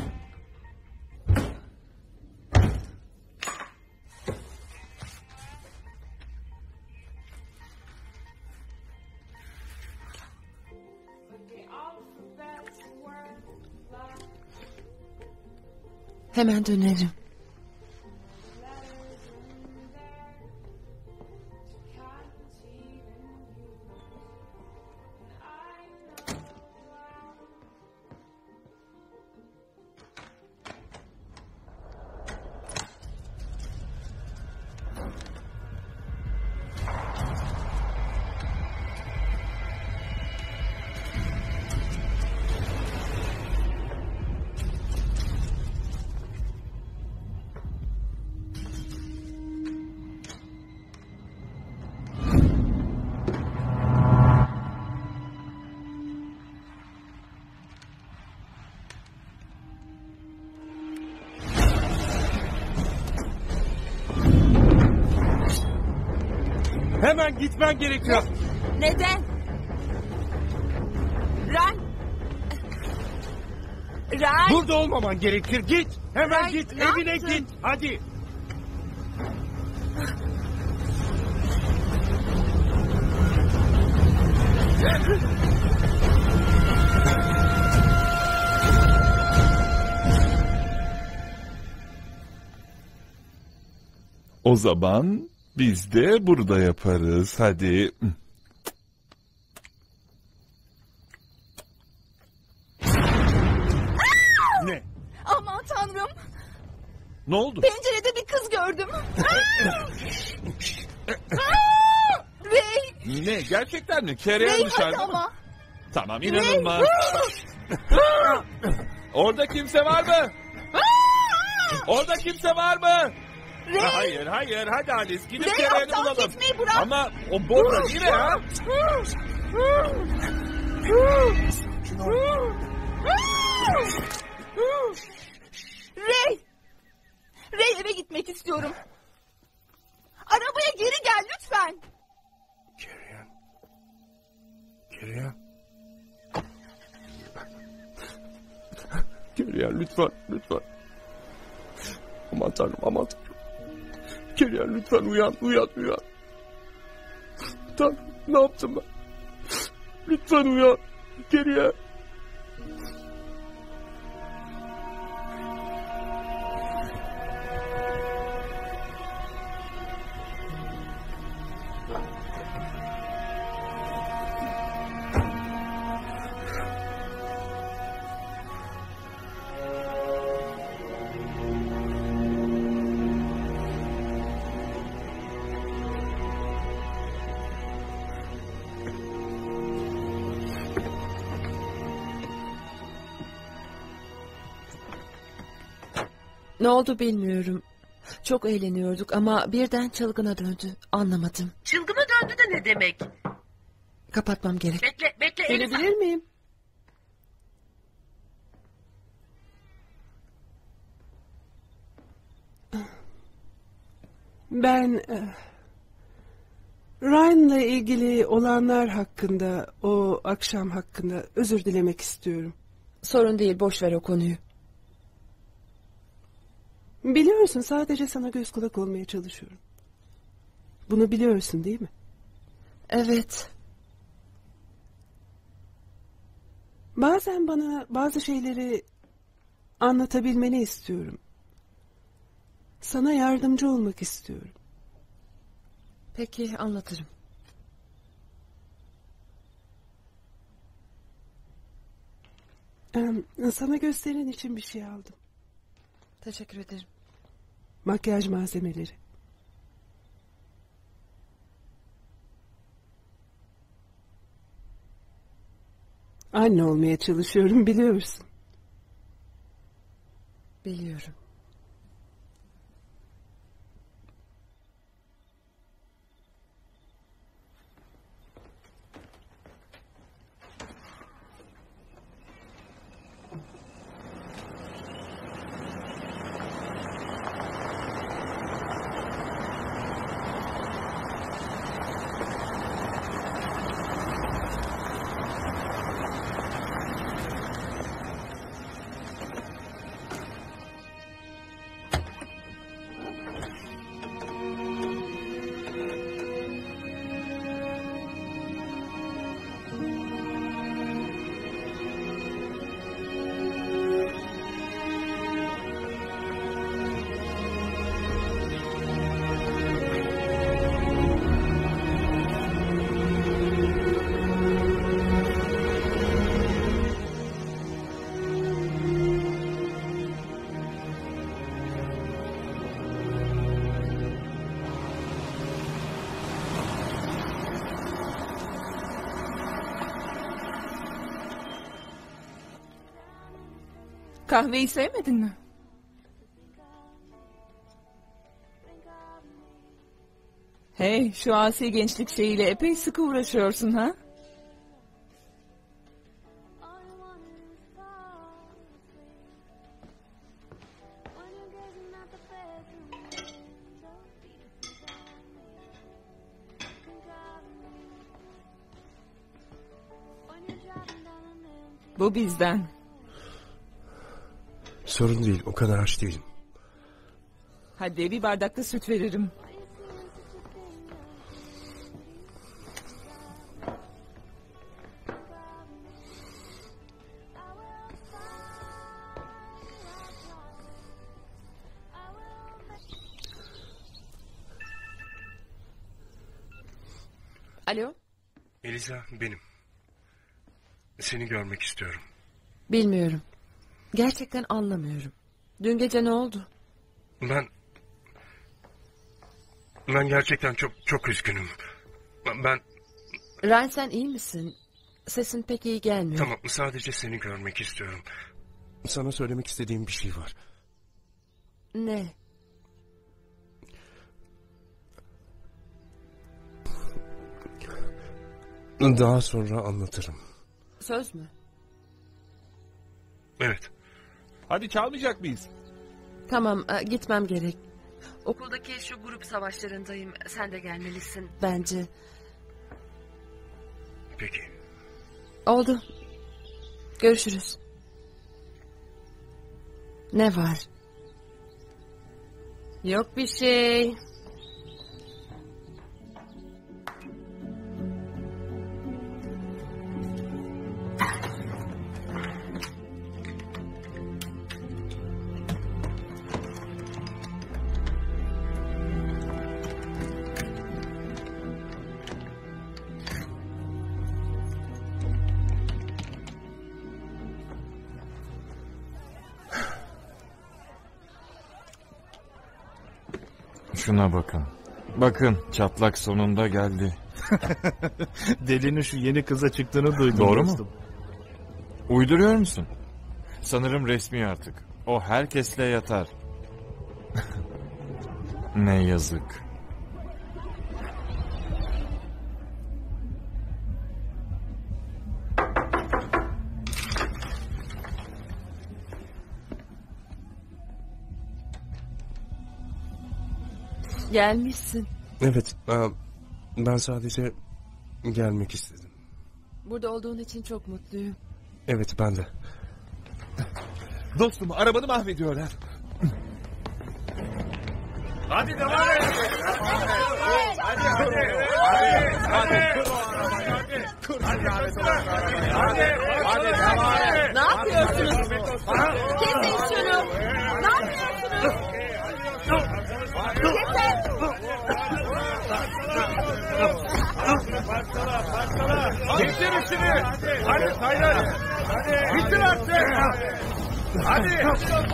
Hemen dönerim. Hemen gitmen gerekiyor. Neden? Ray. Ray. Burada olmaman gerekir. Git. Hemen Ray, git. ne Evine yaptın? git. Hadi. O zaman biz de burada yaparız. Hadi. Ne? Aman tanrım. Ne oldu? Pencerede bir kız gördüm. Ray. Ne gerçekten mi? Kerem Ray, dışarıda hadi mı? ama. Tamam, inanılmaz. Orada kimse var mı? Orada kimse var mı? Hayır, hadi Alice gidip Ray, Kerem'i aptal bulalım. gitmeyi bırak. Ama o burada yine ha. Ray! Ray, eve gitmek istiyorum. Arabaya geri gel lütfen. Kerem. Kerem lütfen. Aman tanrım. Kerem lütfen uyan. Tanrım ne yaptım ben? Lütfen uyan. Kerem. Ne oldu bilmiyorum. Çok eğleniyorduk ama birden çılgına döndü. Anlamadım. Çılgına döndü de ne demek? Kapatmam gerek. Bekle Elisa. Gelebilir miyim? Ben Ryan'la ilgili olanlar hakkında, o akşam hakkında özür dilemek istiyorum. Sorun değil, boş ver o konuyu. Biliyorsun, sadece sana göz kulak olmaya çalışıyorum. Bunu biliyorsun değil mi? Evet. Bazen bana bazı şeyleri anlatabilmeni istiyorum. Sana yardımcı olmak istiyorum. Peki, anlatırım. Sana gösterin için bir şey aldım. Teşekkür ederim. Makyaj malzemeleri. Anne olmaya çalışıyorum, biliyorsun. Biliyorum. Kahveyi sevmedin mi? Hey, şu asi gençlik şeyiyle epey sıkı uğraşıyorsun ha? Bu bizden. Sorun değil, o kadar aç değilim. Hadi bir bardakta süt veririm. Alo? Eliza, benim. Seni görmek istiyorum. Bilmiyorum. Gerçekten anlamıyorum. Dün gece ne oldu? Ben gerçekten çok üzgünüm. Ben Ryan sen iyi misin? Sesin pek iyi gelmiyor. Tamam, sadece seni görmek istiyorum. Sana söylemek istediğim bir şey var. Ne? Daha sonra anlatırım. Söz mü? Evet. Hadi çalmayacak mıyız? Tamam, gitmem gerek. Okuldaki şu grup savaşlarındayım. Sen de gelmelisin bence. Peki. Oldu. Görüşürüz. Ne var? Yok bir şey. Şuna bakın. Bakın, çatlak sonunda geldi. Delinin şu yeni kıza çıktığını duydum. Doğru dostum. mu? Uyduruyor musun? Sanırım resmi artık. O herkesle yatar. Ne yazık. Gelmişsin. Evet, ben sadece gelmek istedim. Burada olduğun için çok mutluyum. Evet, ben de. Dostum, arabanı mahvediyorlar. Hadi devam et. Ne yapıyorsunuz? Kesin şunu. Ne yapıyorsunuz? Bitir işini. Hadi Taylan. Bitir artık. Hadi.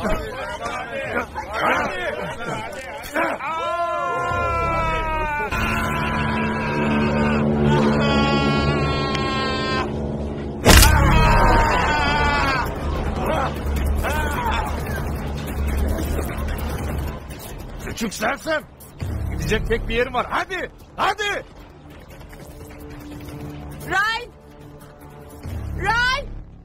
Hadi. Küçük sersem. Gidecek tek bir yerim var. Hadi. Hadi. Ryan! Ryan!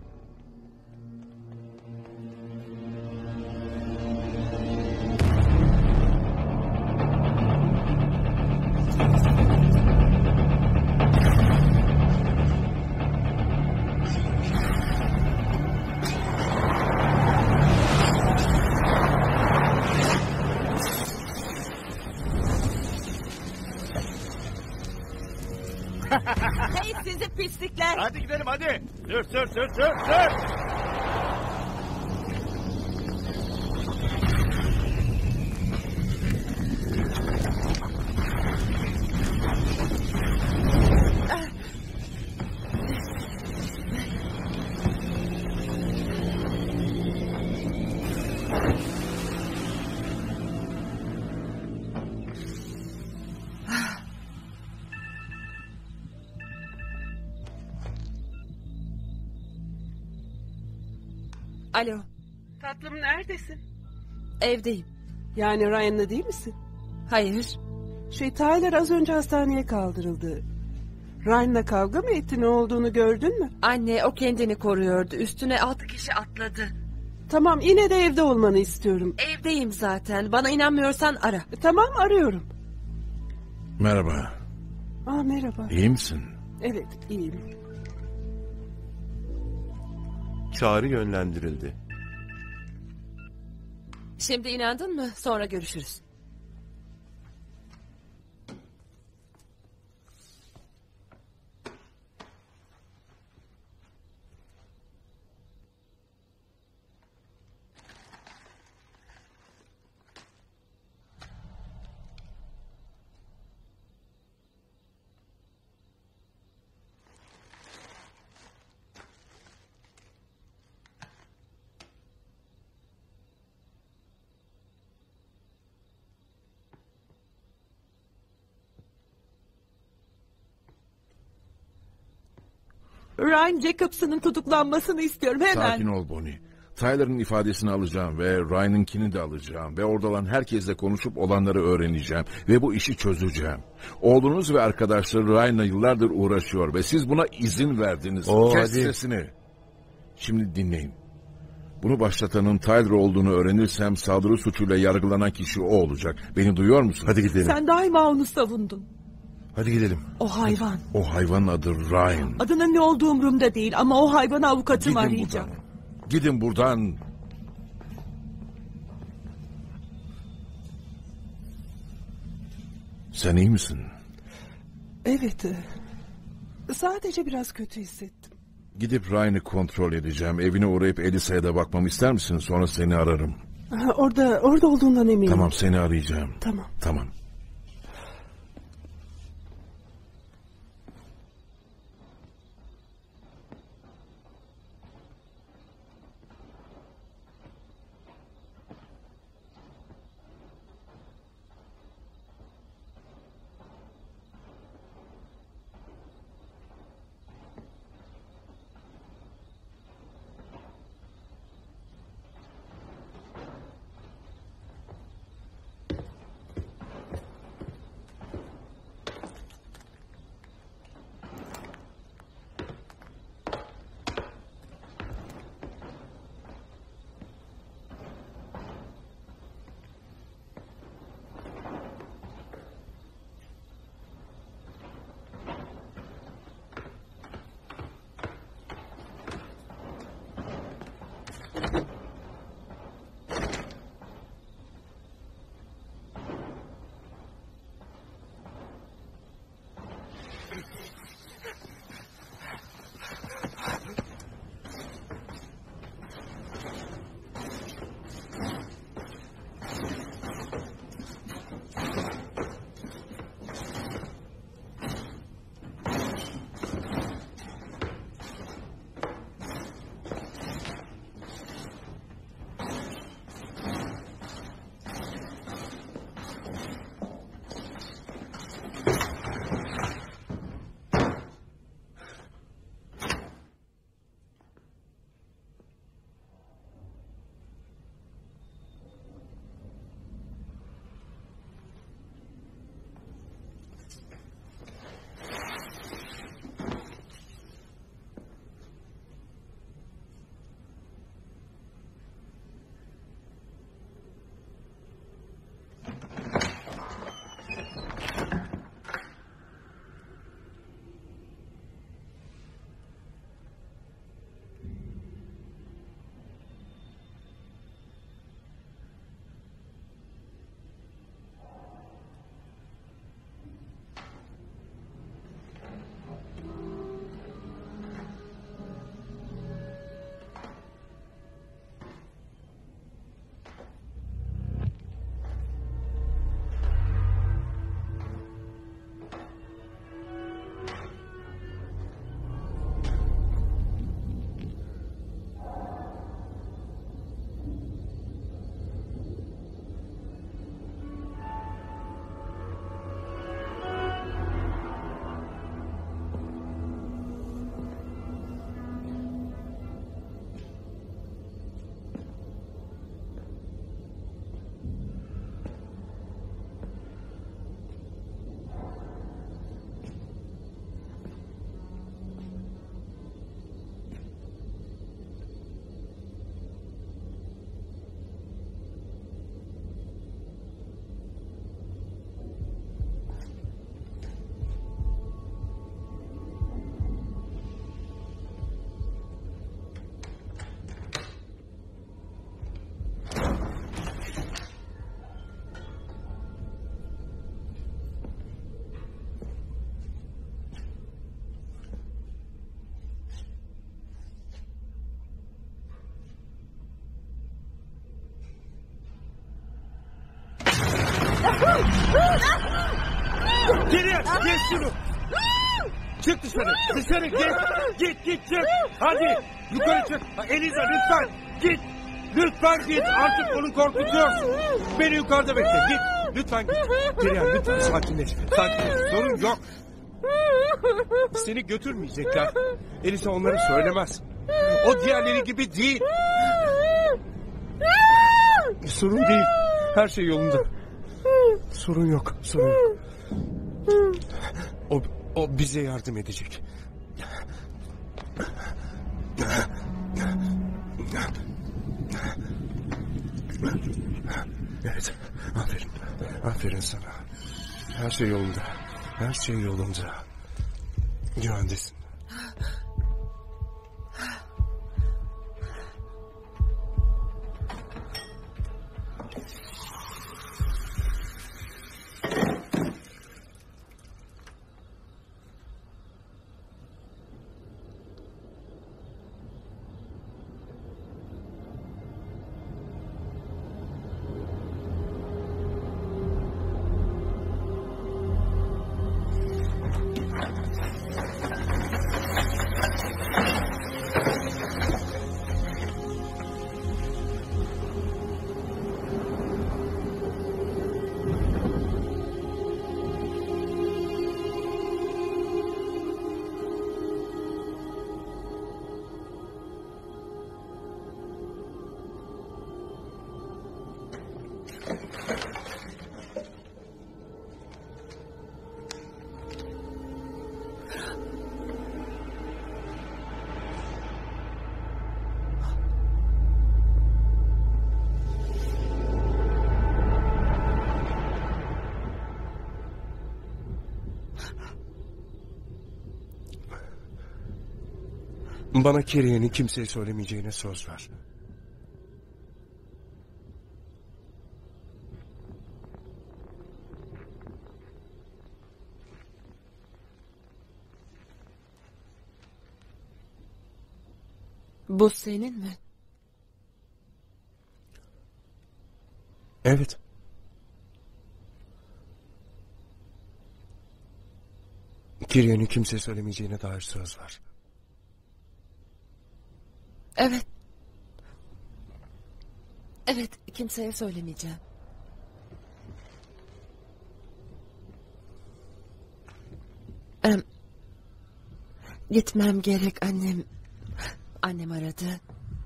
Hey sizi pislikler! Hadi gidelim hadi. Sür. Alo, Tatlım neredesin? evdeyim. Yani Ryan'la değil misin? Hayır. Tyler az önce hastaneye kaldırıldı. Ryan'la kavga mı etti, ne olduğunu gördün mü? Anne, o kendini koruyordu. Üstüne 6 kişi atladı. Tamam, yine de evde olmanı istiyorum. Evdeyim zaten. Bana inanmıyorsan ara. Tamam, arıyorum. Merhaba. Merhaba. İyi misin? Evet, iyiyim. Çağrı yönlendirildi. Şimdi inandın mı? Sonra görüşürüz. Ryan Jacobson'ın tutuklanmasını istiyorum hemen. Sakin ol Bonnie. Tyler'ın ifadesini alacağım ve Ryan'ınkini de alacağım. Ve orada olan herkesle konuşup olanları öğreneceğim. Ve bu işi çözeceğim. Oğlunuz ve arkadaşları Ryan'la yıllardır uğraşıyor ve siz buna izin verdiniz. Kes sesini. Şimdi dinleyin. Bunu başlatanın Tyler olduğunu öğrenirsem saldırı suçuyla yargılanan kişi o olacak. Beni duyuyor musun? Hadi gidelim. Sen daima onu savundun. Hadi gidelim. O hayvan. O hayvanın adı Ryan. Adının ne olduğu umurumda değil ama o hayvanı avukatım arayacak. Gidin buradan. Sen iyi misin? Evet. Sadece biraz kötü hissettim. Gidip Ryan'ı kontrol edeceğim. Evine uğrayıp Elisa'ya da bakmamı ister misin? Sonra seni ararım. Orada olduğundan eminim. Tamam, seni arayacağım. Tamam. Geriye, geç şunu. Çık dışarı, dışarı git çık. Hadi, yukarı çık. Eliza lütfen, git. Lütfen git, artık onu korkutuyorsun. Beni yukarıda bekle, git. Lütfen git. Geriye, lütfen sakinleş. Sorun yok. Seni götürmeyecekler. Elisa onları söylemez. O diğerleri gibi değil. Sorun değil. Her şey yolunda. Sorun yok. Sorun yok. O bize yardım edecek. Evet. Aferin. Aferin sana. Her şey yolunda. Her şey yolunda. Güvendesin. Bana Kerry'nin kimseye söylemeyeceğine söz ver. Bu senin mi? Evet. Kerry'nin kimseye söylemeyeceğine dair söz ver. Evet. Evet, kimseye söylemeyeceğim. Gitmem gerek annem. Annem aradı.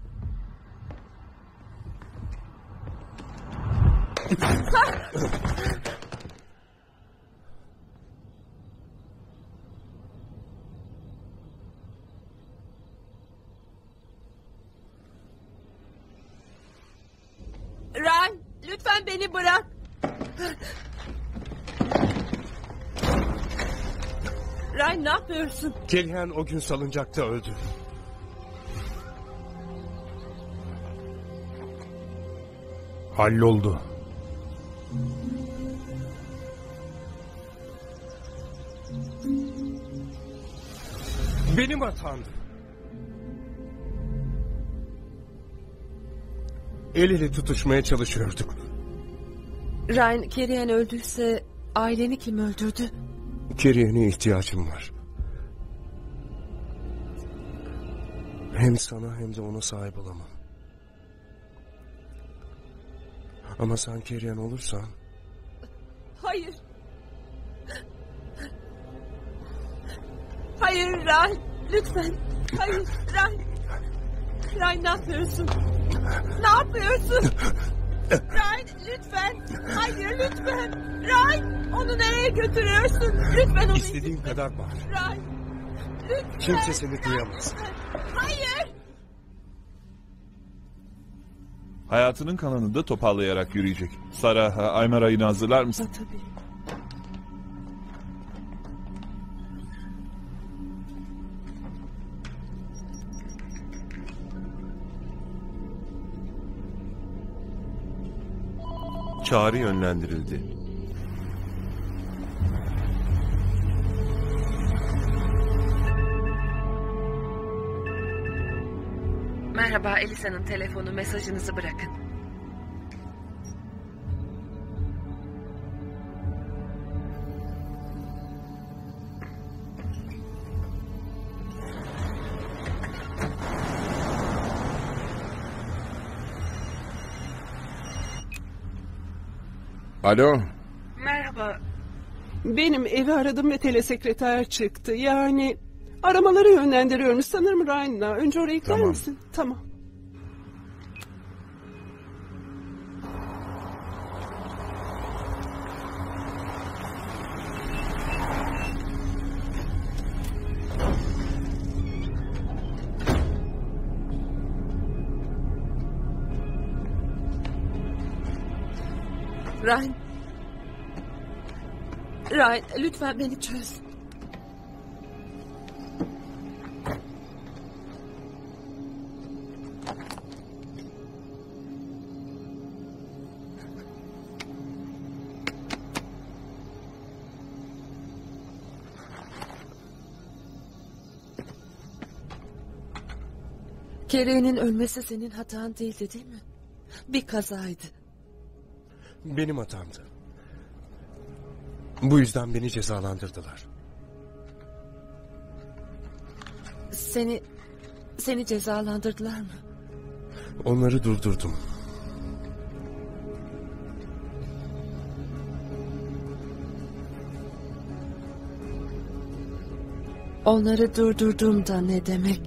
Ryan, lütfen beni bırak. Ryan, ne yapıyorsun? Kellyanne o gün salıncakta öldü. Halloldu. Benim hatamdı. El ele tutuşmaya çalışıyorduk. Ryan, Kerry'en öldüyse aileni kim öldürdü? Kerry'ne ihtiyacım var. Hem sana hem de ona sahip olamam. Ama sen Kerry'en olursan... Hayır. Hayır Ryan, lütfen. Hayır Ryan. Ryan, ne yapıyorsun? Ne yapıyorsun? Ryan, lütfen. Hayır, lütfen. Ryan, onu nereye götürüyorsun? Lütfen onu... İstediğin kadar bağır. Ryan, lütfen. Kimse seni duyamaz. Hayır. Hayatının kalanında toparlayarak yürüyecek. Sara, Aymara yine hazırlar mısın? Tabii. Çağrı yönlendirildi. Merhaba, Elisa'nın telefonu, mesajınızı bırakın. Alo. Merhaba. Benim evi aradım ve telesekreter çıktı. Yani aramaları yönlendiriyorum. Sanırım Ryan'la. Önce oraya gider Tamam. misin? Tamam. Ryan. Ryan, lütfen beni çöz. Kerry'nin ölmesi senin hatan değildi, değil mi? Bir kazaydı. Benim hatamdı. Bu yüzden beni cezalandırdılar. Seni cezalandırdılar mı? Onları durdurdum. Onları durdurdum da ne demek?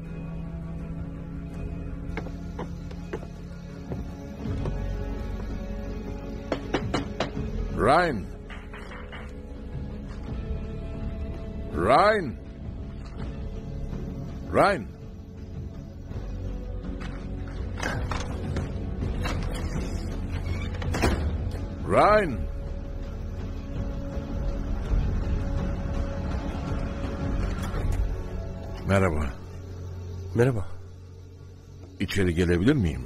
Ryan. Ryan. Ryan. Ryan. Merhaba. Merhaba. İçeri gelebilir miyim?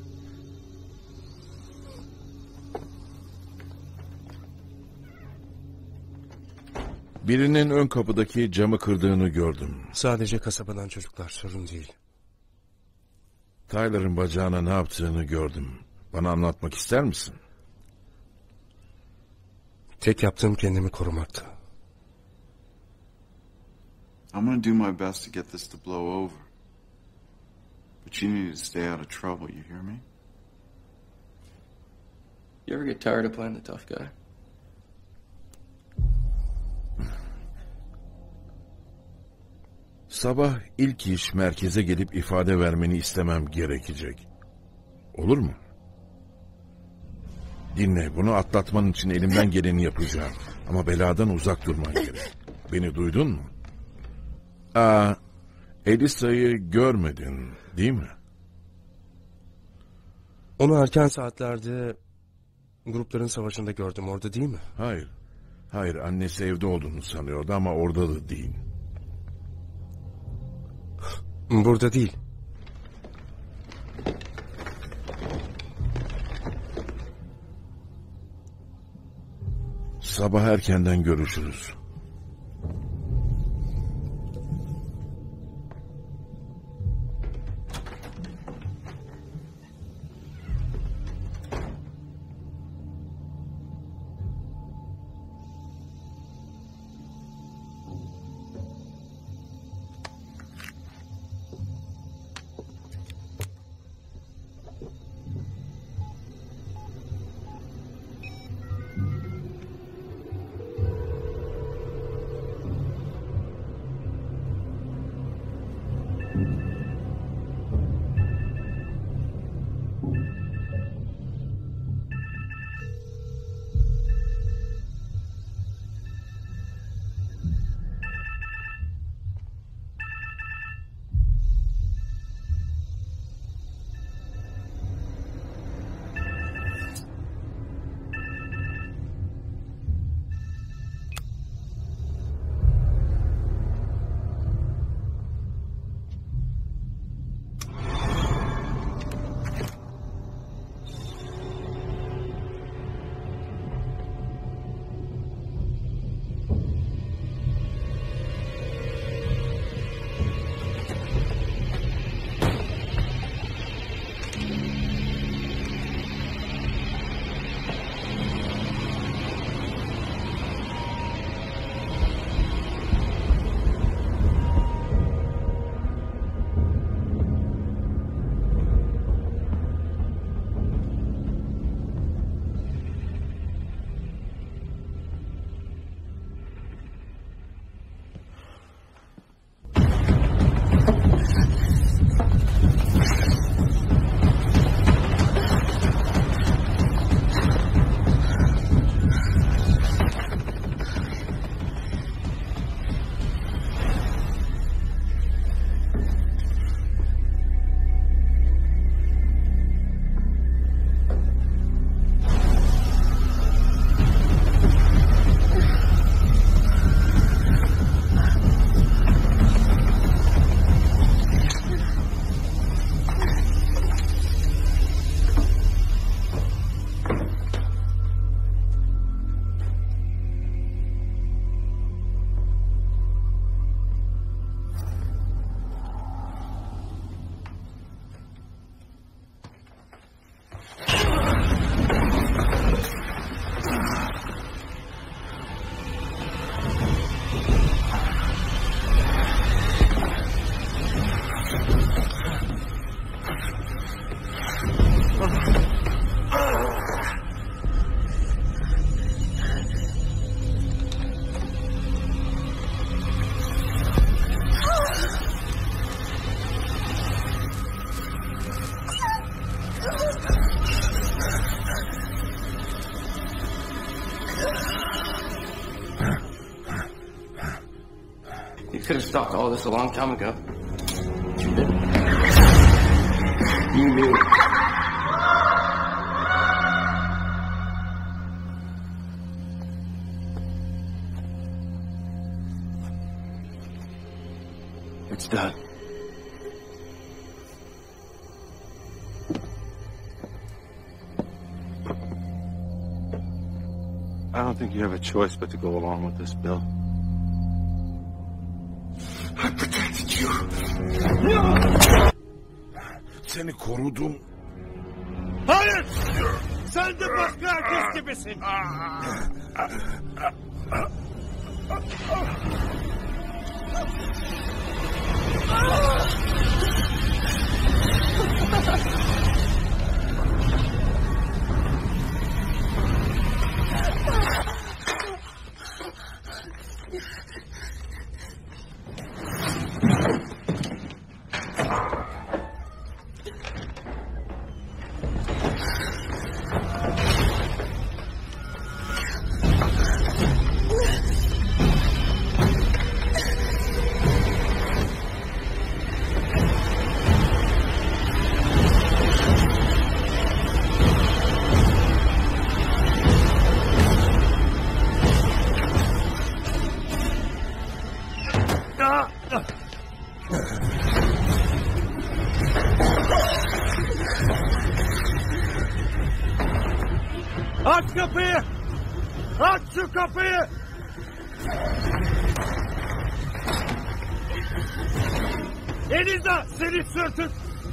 Birinin ön kapıdaki camı kırdığını gördüm. Sadece kasabadan çocuklar, sorun değil. Tyler'ın bacağına ne yaptığını gördüm. Bana anlatmak ister misin? Tek yaptığım kendimi korumaktı. I'm gonna do my best to get this to blow over. But you need to stay out of trouble, you hear me? You ever get tired of playing the tough guy? Sabah ilk iş merkeze gelip ifade vermeni istemem gerekecek. Olur mu? Dinle, bunu atlatman için elimden geleni yapacağım. Ama beladan uzak durman gerek. Beni duydun mu? Elisa'yı görmedin, değil mi? Onu erken saatlerde grupların savaşında gördüm, orada değil mi? Hayır. Hayır, annesi evde olduğunu sanıyordu ama orada da değil. Burada değil. Sabah erkenden görüşürüz. You could have stopped all this a long time ago. But you didn't. You knew. It's done. I don't think you have a choice but to go along with this, Bill. I protected you. Seni korudum. Hayır! Sen de başka herkes gibisin. Aç kapıyı! Aç şu kapıyı! Eliza, seni sürtün!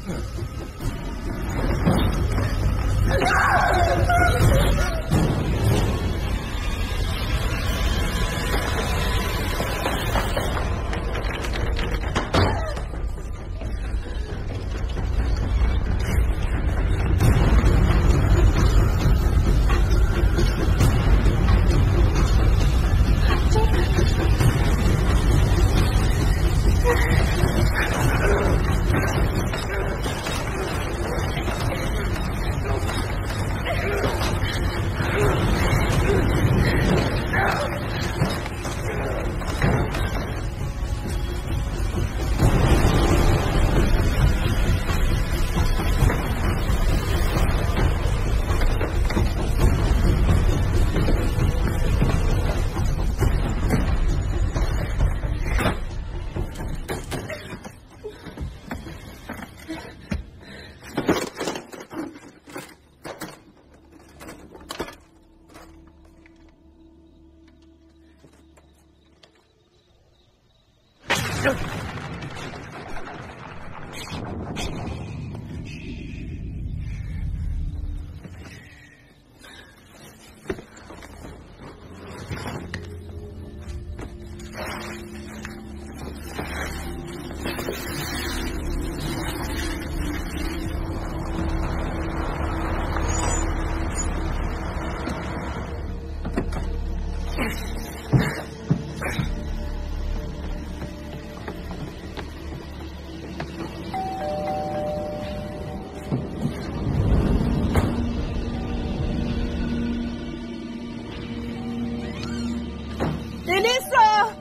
Elisa!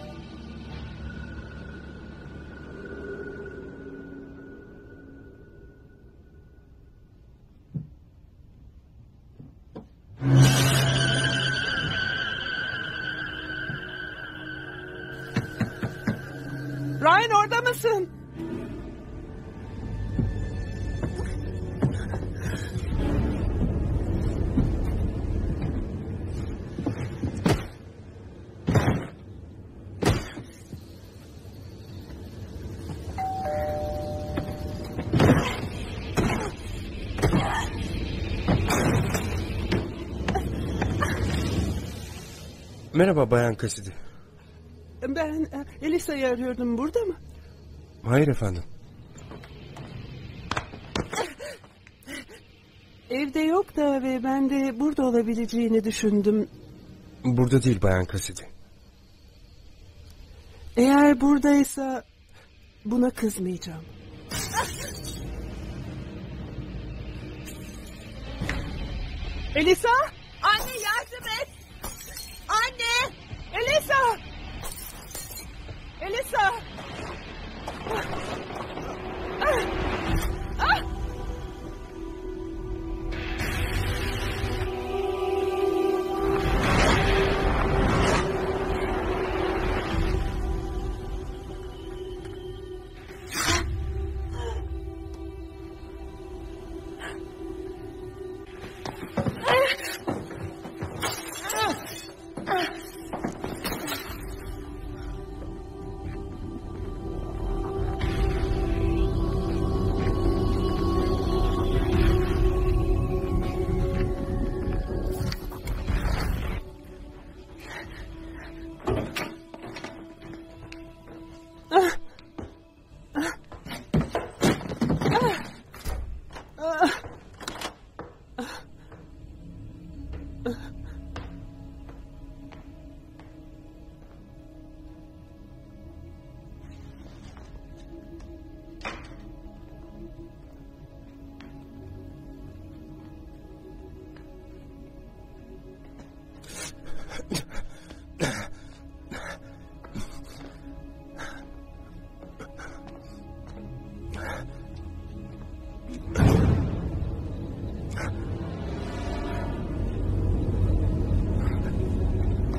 Ryan, orada mısın? Merhaba Bayan Cassidy. Ben Elisa'yı arıyordum. Burada mı? Hayır efendim. Evde yok da ve ben de burada olabileceğini düşündüm. Burada değil Bayan Cassidy. Eğer buradaysa buna kızmayacağım. Elisa? Anne, yardım et! Anne!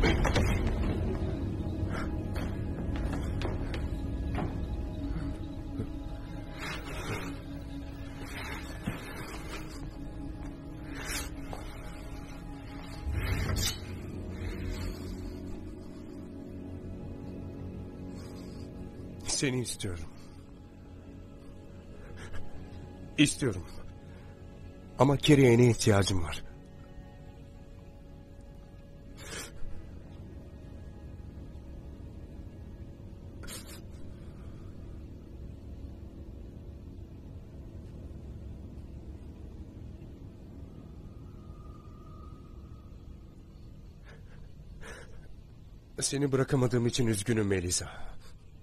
Seni istiyorum. İstiyorum. Ama Carrie'ye ihtiyacım var. Seni bırakamadığım için üzgünüm Melisa.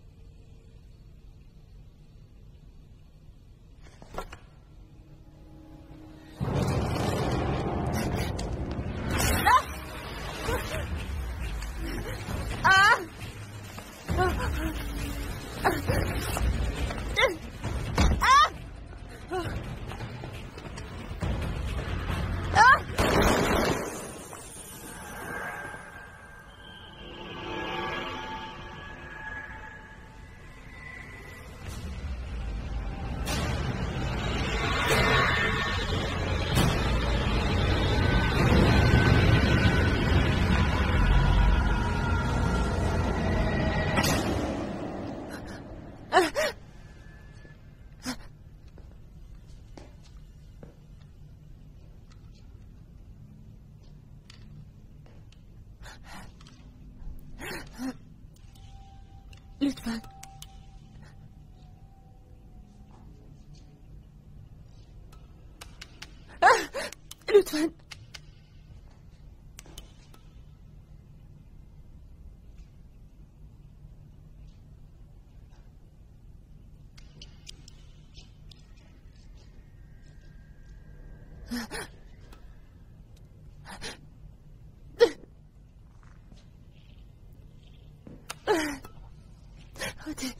Lütfen. Lütfen. Hadi.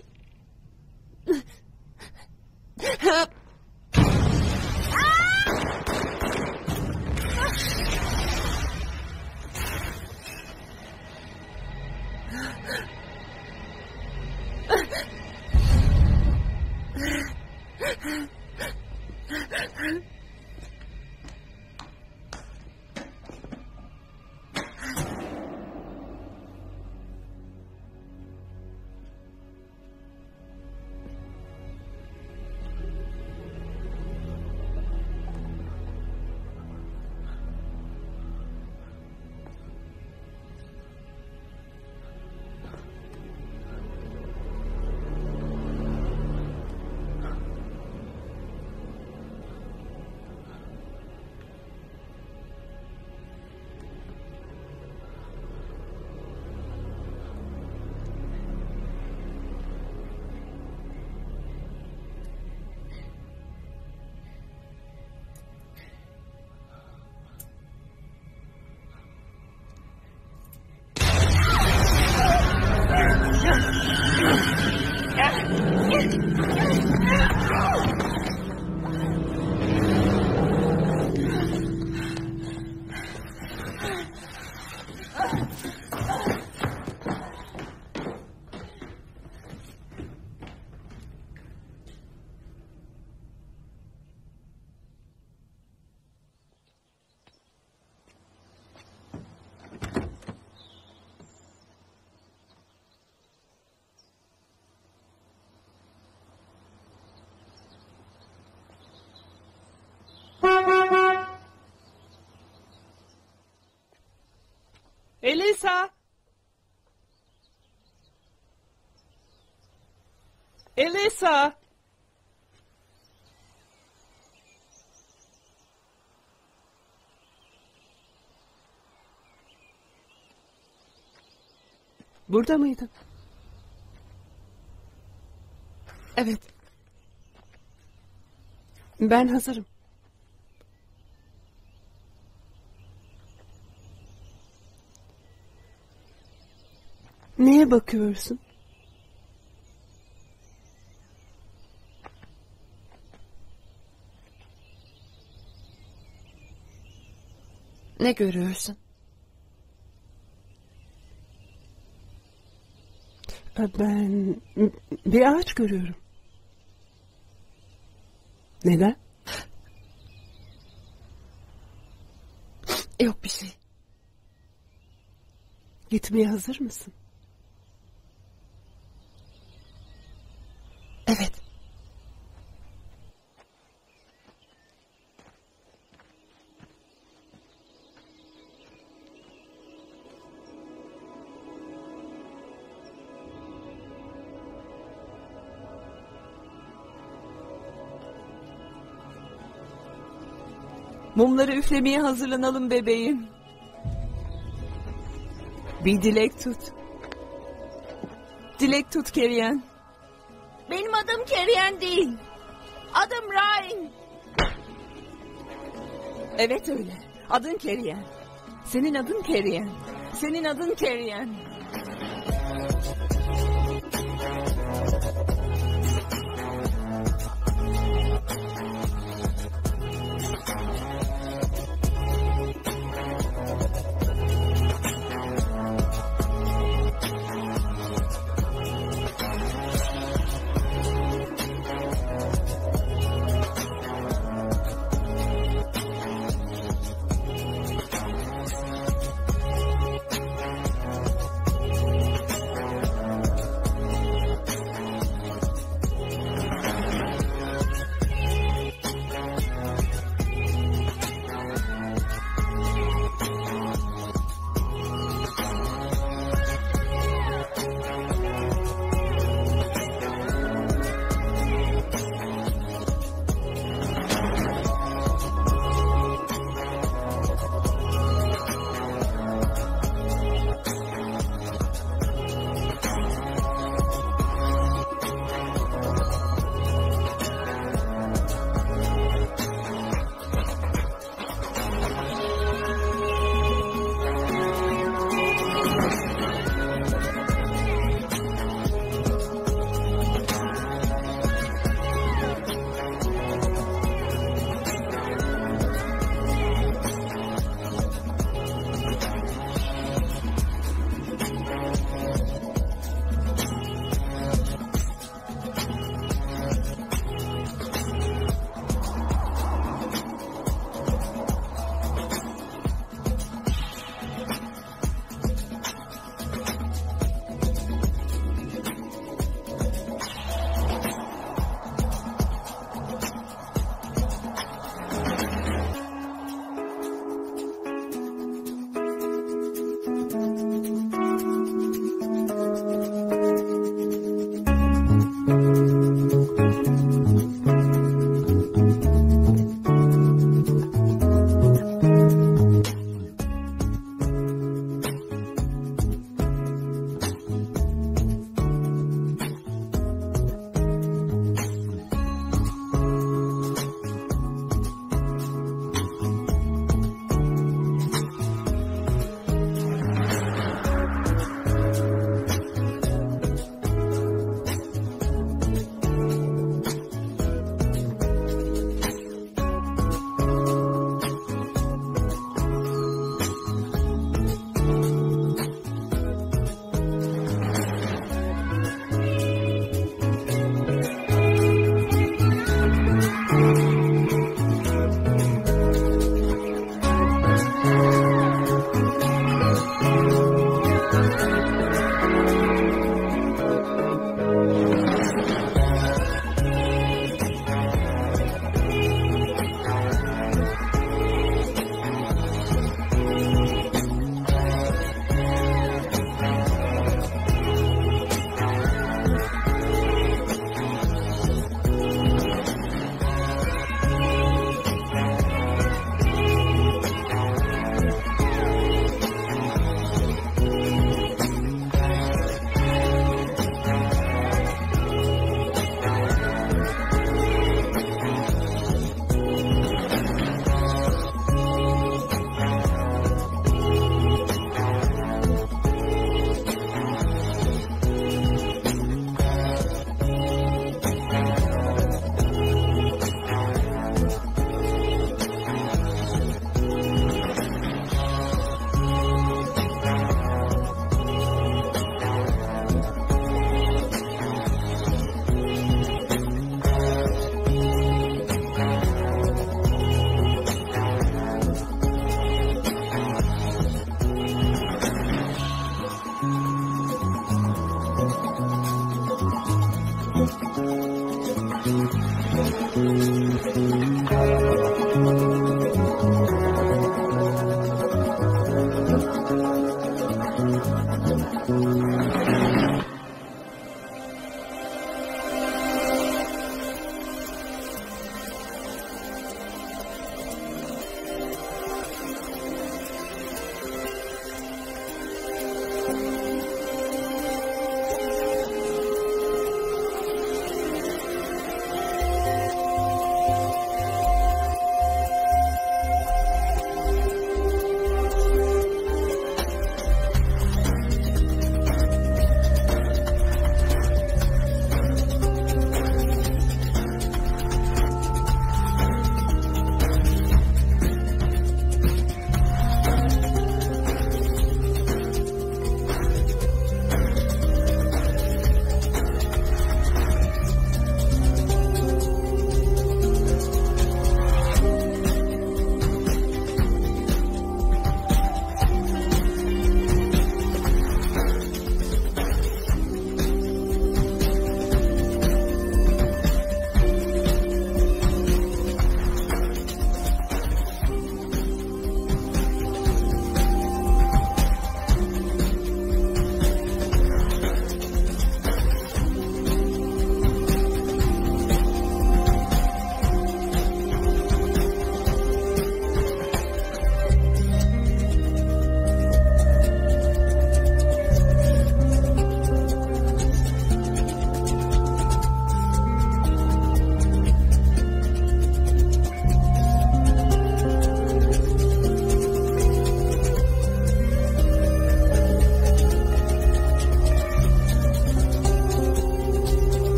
Elisa! Elisa! Burada mıydın? Evet. Ben hazırım. Neye bakıyorsun? Ne görüyorsun? Ben bir ağaç görüyorum. Neden? Yok bir şey. Gitmeye hazır mısın? Evet. Mumları üflemeye hazırlanalım bebeğim. Bir dilek tut. Dilek tut Kerrian. Benim adım Kerrian değil. Adım Ryan. Evet öyle. Adın Kerrian. Senin adın Kerrian. Senin adın Kerrian.